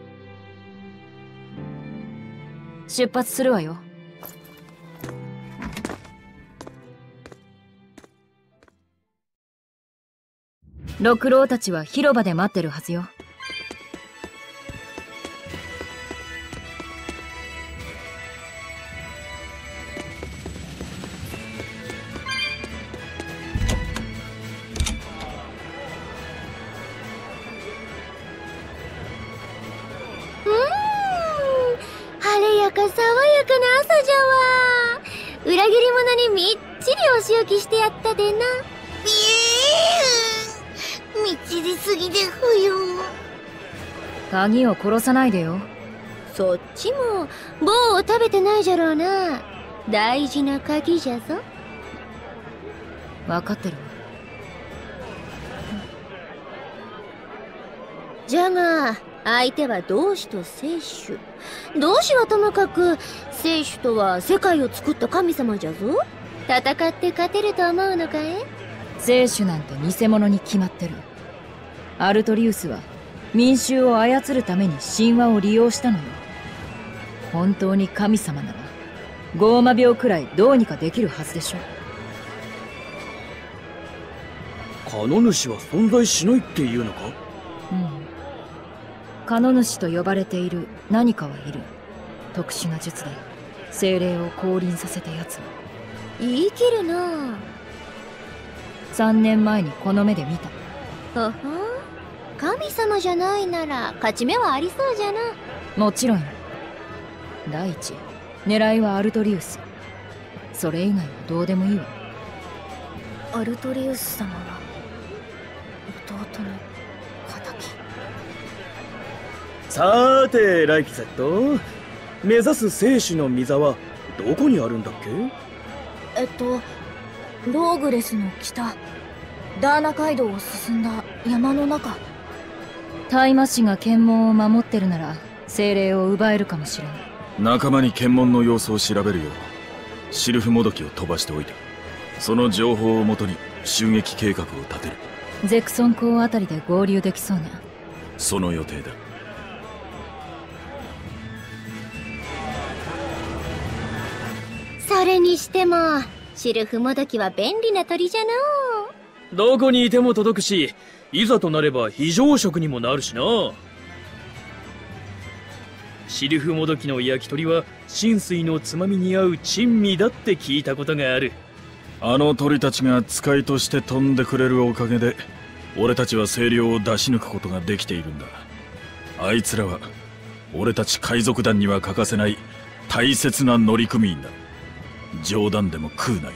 Speaker 2: 出発するわよ。六郎たちは広場で待ってるはずよ。
Speaker 8: 爽やかな朝じゃわ。裏切り者にみっちりお仕置きしてやったでな。
Speaker 9: ビエーン、みっちりすぎでふよ。
Speaker 2: 鍵を殺さないでよ。
Speaker 8: そっちも棒を食べてないじゃろうな。大事な鍵じゃぞ。
Speaker 2: 分かってるわ。
Speaker 8: じゃが相手は同志と聖主。同志はともかく聖主とは世界を作った神様じゃぞ。戦って勝てると思うのかい？
Speaker 2: 聖主なんて偽物に決まってる。アルトリウスは民衆を操るために神話を利用したのよ。本当に神様ならゴーマ病くらいどうにかできるはずでしょ。
Speaker 3: カノ主は存在しないっていうのか？
Speaker 2: うん。カノ主と呼ばれている何かはいる。特殊な術で精霊を降臨させたやつは。
Speaker 8: 言い切るな。
Speaker 2: 三年前にこの目で見た。
Speaker 8: ほほん、神様じゃないなら勝ち目はありそうじゃな。
Speaker 2: もちろんよ。第一、狙いはアルトリウス。それ以外はどうでもいいわ。
Speaker 5: アルトリウス様は弟の敵。
Speaker 3: さーてライキゼット、目指す聖主の御座はどこにあるんだっけ？
Speaker 5: えっとローグレスの北、ダーナ街道を進んだ山の中。
Speaker 2: 大魔師が検問を守ってるなら精霊を奪えるかもしれない。
Speaker 4: 仲間に検問の様子を調べるようシルフもどきを飛ばしておいて、その情報をもとに襲撃計画を立てる。
Speaker 2: ゼクソン港あたりで合流できそうね。
Speaker 4: その予定だ。
Speaker 8: それにしてもシルフもどきは便利な鳥じゃのう。
Speaker 3: どこにいても届くし、いざとなれば非常食にもなるしな。シルフもどきの焼き鳥は浸水のつまみに合う珍味だって聞いたことがある。
Speaker 4: あの鳥たちが使いとして飛んでくれるおかげで俺たちは声量を出し抜くことができているんだ。あいつらは俺たち海賊団には欠かせない大切な乗組員だ。冗談でも食うなよ。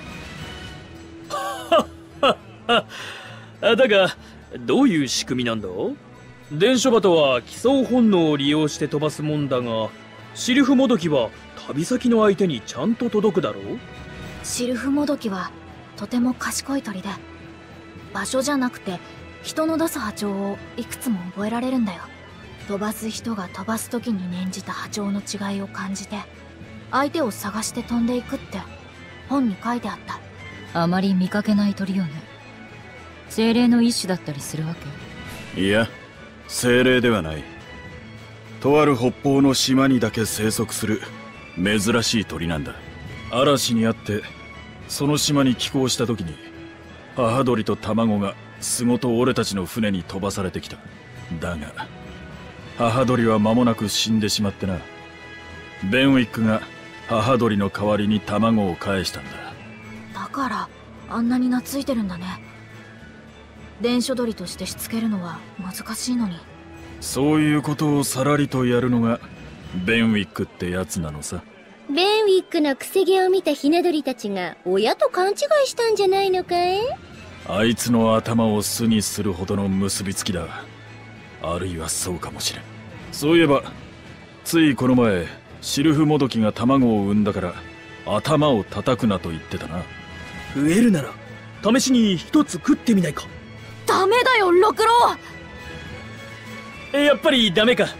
Speaker 3: だがどういう仕組みなんだ？伝書鳩は奇想本能を利用して飛ばすもんだが、シルフもどきは旅先の相手にちゃんと届くだろう？
Speaker 5: シルフもどきはとても賢い鳥で、場所じゃなくて人の出す波長をいくつも覚えられるんだよ。飛ばす人が飛ばす時に念じた波長の違いを感じて相手を探して飛んでいくって本に書いてあった。
Speaker 2: あまり見かけない鳥よね。精霊の一種だったりするわけ？
Speaker 4: いや、精霊ではない。とある北方の島にだけ生息する珍しい鳥なんだ。嵐にあってその島に寄港した時に母鳥と卵が巣ごと俺たちの船に飛ばされてきた。だが母鳥は間もなく死んでしまってな。ベンウィックが母鳥の代わりに卵を返したんだ。
Speaker 5: だからあんなに懐いてるんだね。伝書鳥としてしつけるのは難しいのに。
Speaker 4: そういうことをさらりとやるのがベンウィックってやつなのさ。
Speaker 8: ベンウィックのくせ毛を見たひな鳥たちが親と勘違いしたんじゃないのかい？
Speaker 4: あいつの頭を巣にするほどの結びつきだ。あるいはそうかもしれん。そういえばついこの前シルフモドキが卵を産んだから頭を叩くなと言ってたな。
Speaker 3: 増えるなら試しに一つ食ってみないか？
Speaker 5: ダメだよ六郎。
Speaker 3: え、やっぱりダメか。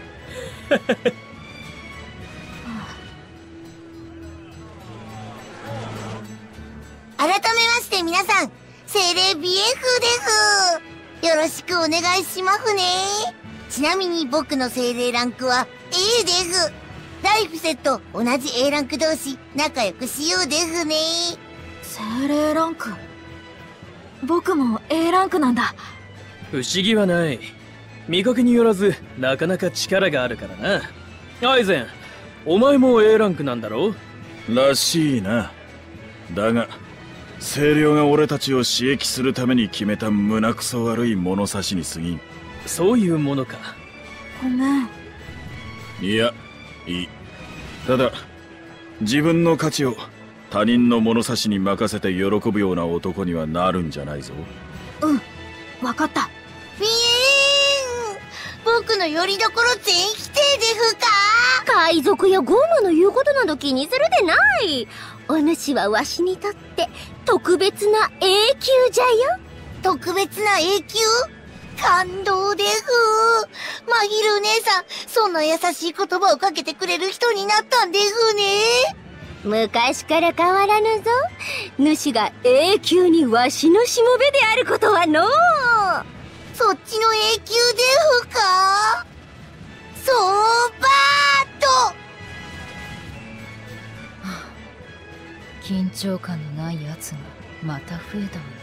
Speaker 9: 改めまして皆さん、精霊ビエフです。よろしくお願いしますね。ちなみに僕の精霊ランクは エー です。ライフセット同じ エー ランク同士仲良くしようですね。
Speaker 5: 精霊ランク。僕も エー ランクなんだ。
Speaker 3: 不思議はない。見かけによらずなかなか力があるからな。アイゼン、お前も エー ランクなんだろ？
Speaker 4: らしいな。だが精霊が俺たちを刺激するために決めた胸くそ悪い物差しに過ぎん。
Speaker 3: そういうものか。
Speaker 5: ごめん。
Speaker 4: いや、いい。ただ自分の価値を他人の物差しに任せて喜ぶような男にはなるんじゃないぞ。
Speaker 5: うん、わかった。
Speaker 9: ビエーン、僕のよりどころ全否定ですか？
Speaker 8: 海賊やゴーマの言うことなど気にするでない。お主はわしにとって特別な永久じゃよ。
Speaker 9: 特別な永久？感動です。マギル姉さん、そんな優しい言葉をかけてくれる人になったんですね。
Speaker 8: 昔から変わらぬぞ。主が永久にわしのしもべであることはのう。
Speaker 9: そっちの永久ですか？そうばーっと。
Speaker 2: 緊張感のないやつがまた増えたわよ。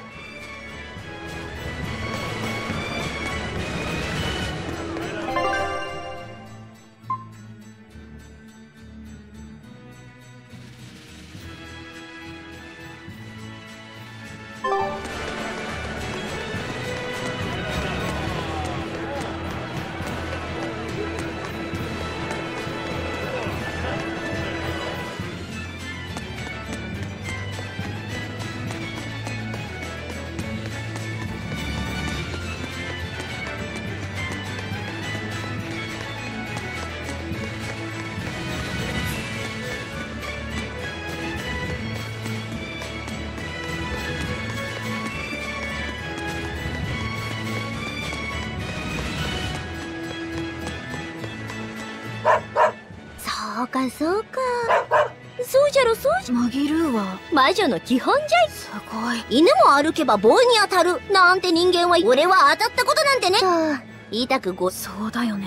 Speaker 8: そうかそうか。そうじゃろそうじゃ。
Speaker 5: マギルーは
Speaker 8: 魔女の基本じゃい。
Speaker 5: すごい。
Speaker 8: 犬も歩けば棒に当たるなんて人間は俺は当たったことなんてね。さあ言いたくご。
Speaker 5: そうだよね。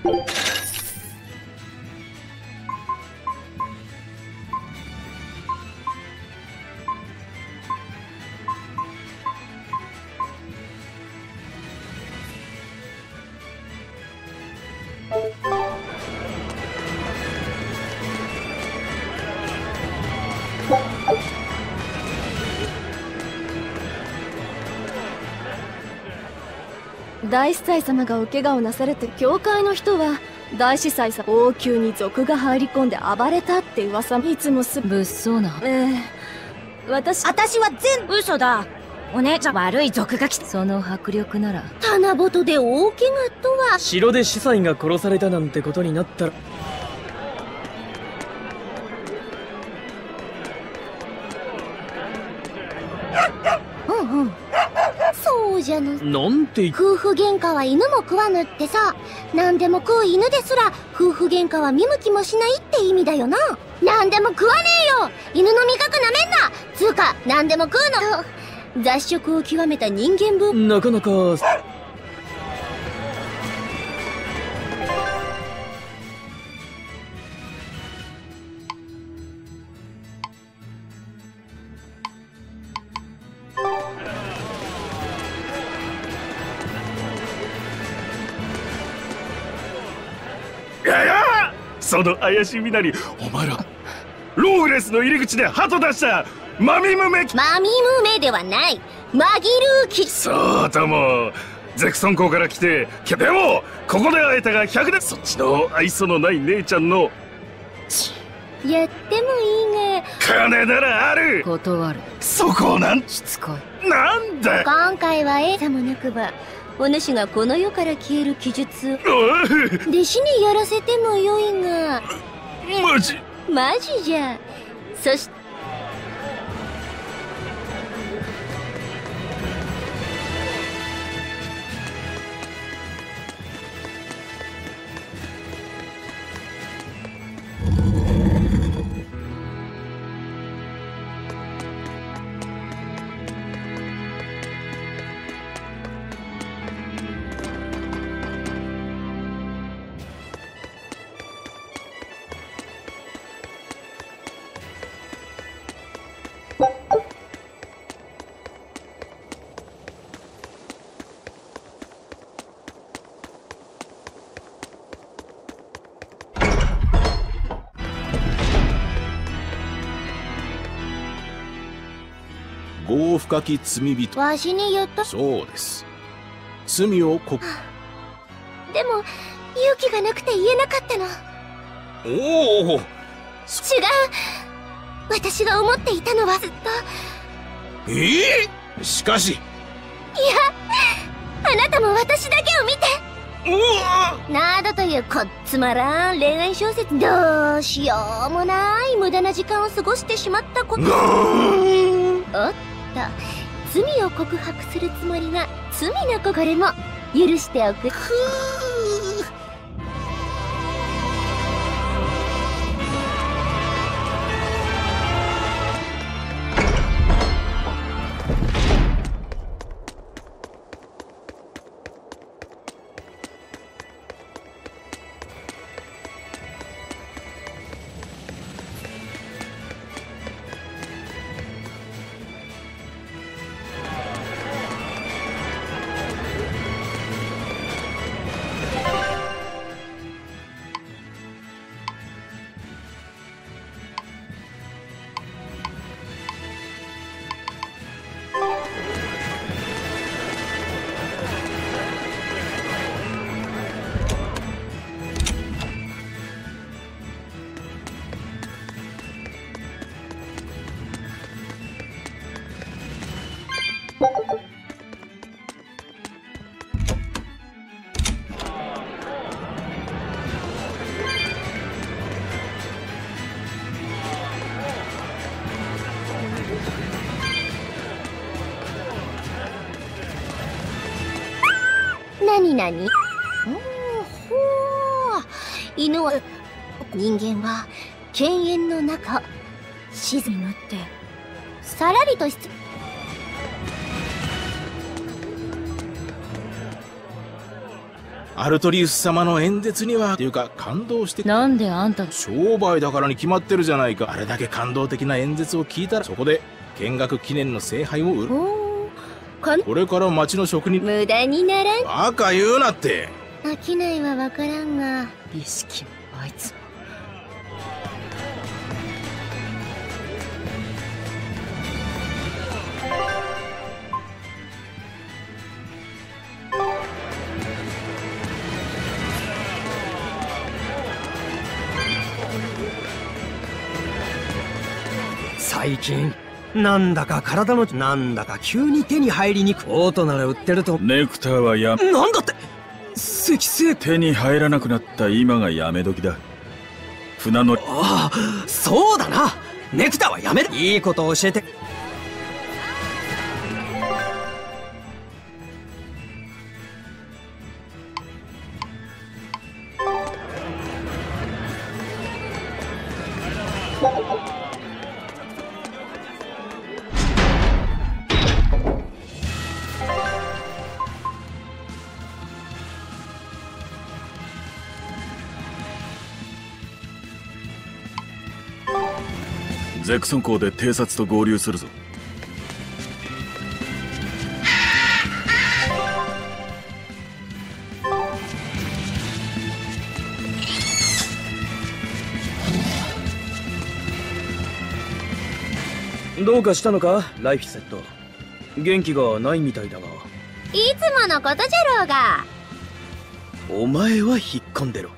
Speaker 10: 大司祭様がお怪我をなされて、教会の人は大司祭様王宮に賊が入り込んで暴れたって噂、いつもす
Speaker 2: 物騒な。
Speaker 10: ええ、私
Speaker 9: 私は全部
Speaker 11: 嘘だ。お姉ちゃん悪い賊が来た。
Speaker 2: その迫力なら
Speaker 8: 棚ぼとで大怪我とは。
Speaker 3: 城で司祭が殺されたなんてことになったら、
Speaker 8: うんうん、そうじゃの。
Speaker 3: なんて言っ
Speaker 8: 夫婦喧嘩は犬も食わぬってさ、何でも食う犬ですら夫婦喧嘩は見向きもしないって意味だよな。何でも食わねえよ、犬の味覚なめんなつうか、何でも食うの。雑食を極めた人間分、
Speaker 3: なかなか。
Speaker 7: ややその怪しい身なり、お前らローグレスの入り口で鳩出したマミムメキ。
Speaker 8: マミムメではない、マギルーキ。
Speaker 7: そうともゼクソン校から来て、でもここで会えたがひゃくで、そっちの愛想のない姉ちゃんの
Speaker 8: やってもいいが、
Speaker 7: 金ならある。
Speaker 2: 断る。
Speaker 7: そこをなん
Speaker 2: しつこい。
Speaker 7: なんだ。
Speaker 8: 今回はええさもなくば、お主がこの世から消える記述を弟子にやらせてもよいが。
Speaker 7: マジ
Speaker 8: マジじゃ。そして
Speaker 6: 業深き罪人。
Speaker 8: わしに言った。
Speaker 6: そうです。罪をこ
Speaker 8: でも勇気がなくて言えなかったの。
Speaker 6: おお、
Speaker 8: 違う、私が思っていたのはずっと。
Speaker 6: ええ、しかし。
Speaker 8: いや、あなたも私だけを見て。
Speaker 6: うわ
Speaker 8: などというこっつまらん恋愛小説、どうしようもない無駄な時間を過ごしてしまったこと。おっと、罪を告白するつもりが罪の心も許しておく。ふう。何々。おーほー。犬は、人間は犬猿の中、沈むって、さらりと失。
Speaker 6: アルトリウス様の演説にはっていうか感動して。
Speaker 2: なんであんた
Speaker 6: 商売だからに決まってるじゃないか。あれだけ感動的な演説を聞いたらそこで見学記念の聖杯を売る。これから町の職人。
Speaker 8: 無駄にならん。
Speaker 6: バカ言うなって。
Speaker 8: 飽きないはわからんが。
Speaker 2: 意識もあいつも。
Speaker 12: 最近なんだか体のなんだか急に手に入りにくく、オートなら売ってると。
Speaker 4: ネクターはや
Speaker 12: なんだって石製。
Speaker 4: 手に入らなくなった今がやめ時だ。船乗り。
Speaker 12: ああ、そうだな。ネクターはやめる。いいことを教えて。
Speaker 4: ゼクソン港で偵察と合流するぞ。
Speaker 3: どうかしたのかライフィセット。元気がないみたいだが。
Speaker 8: いつものことじゃろうが。
Speaker 3: お前は引っ込んでろ。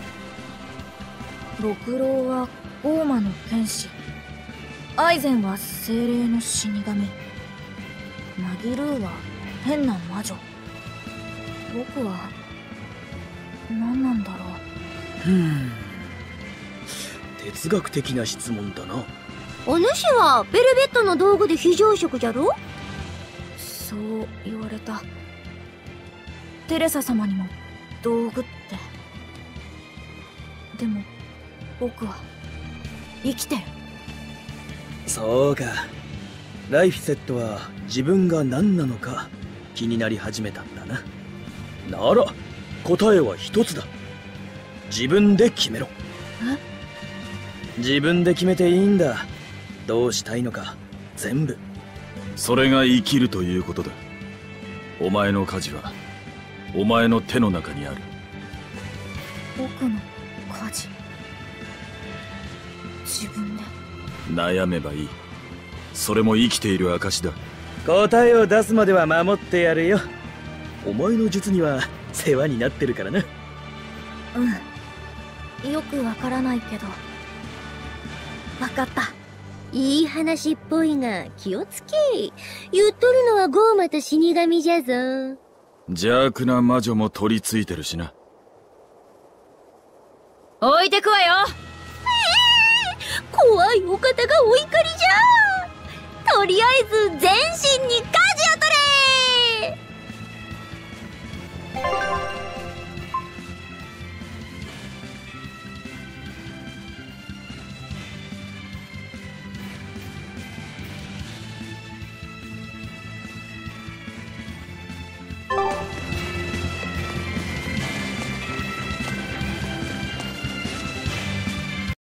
Speaker 5: 六郎はゴーマの剣士、アイゼンは精霊の死神、マギルーは変な魔女。僕は何なんだろう。
Speaker 3: ふん、哲学的な質問だな。
Speaker 8: お主はベルベットの道具で非常食じゃろ。
Speaker 5: そう言われた。テレサ様にも道具って。でも僕は生きてる。
Speaker 3: そうか。ライフィセットは自分が何なのか気になり始めたんだな。なら答えは一つだ。自分で決めろ。
Speaker 5: え？
Speaker 3: 自分で決めていいんだ。どうしたいのか全部。
Speaker 4: それが生きるということだ。お前の舵はお前の手の中にある。
Speaker 5: 僕の舵、自分で
Speaker 4: 悩めばいい。それも生きている証だ。
Speaker 3: 答えを出すまでは守ってやるよ。お前の術には世話になってるからな。
Speaker 5: うん、よくわからないけどわかった。
Speaker 8: いい話っぽいが気をつけ。言っとるのはゴーマと死神じゃぞ。
Speaker 4: 邪悪な魔女も取り付いてるしな。
Speaker 2: 置いてくわよ。
Speaker 8: えー、怖いお方がお怒りじゃ。とりあえず全身に舵を取れ。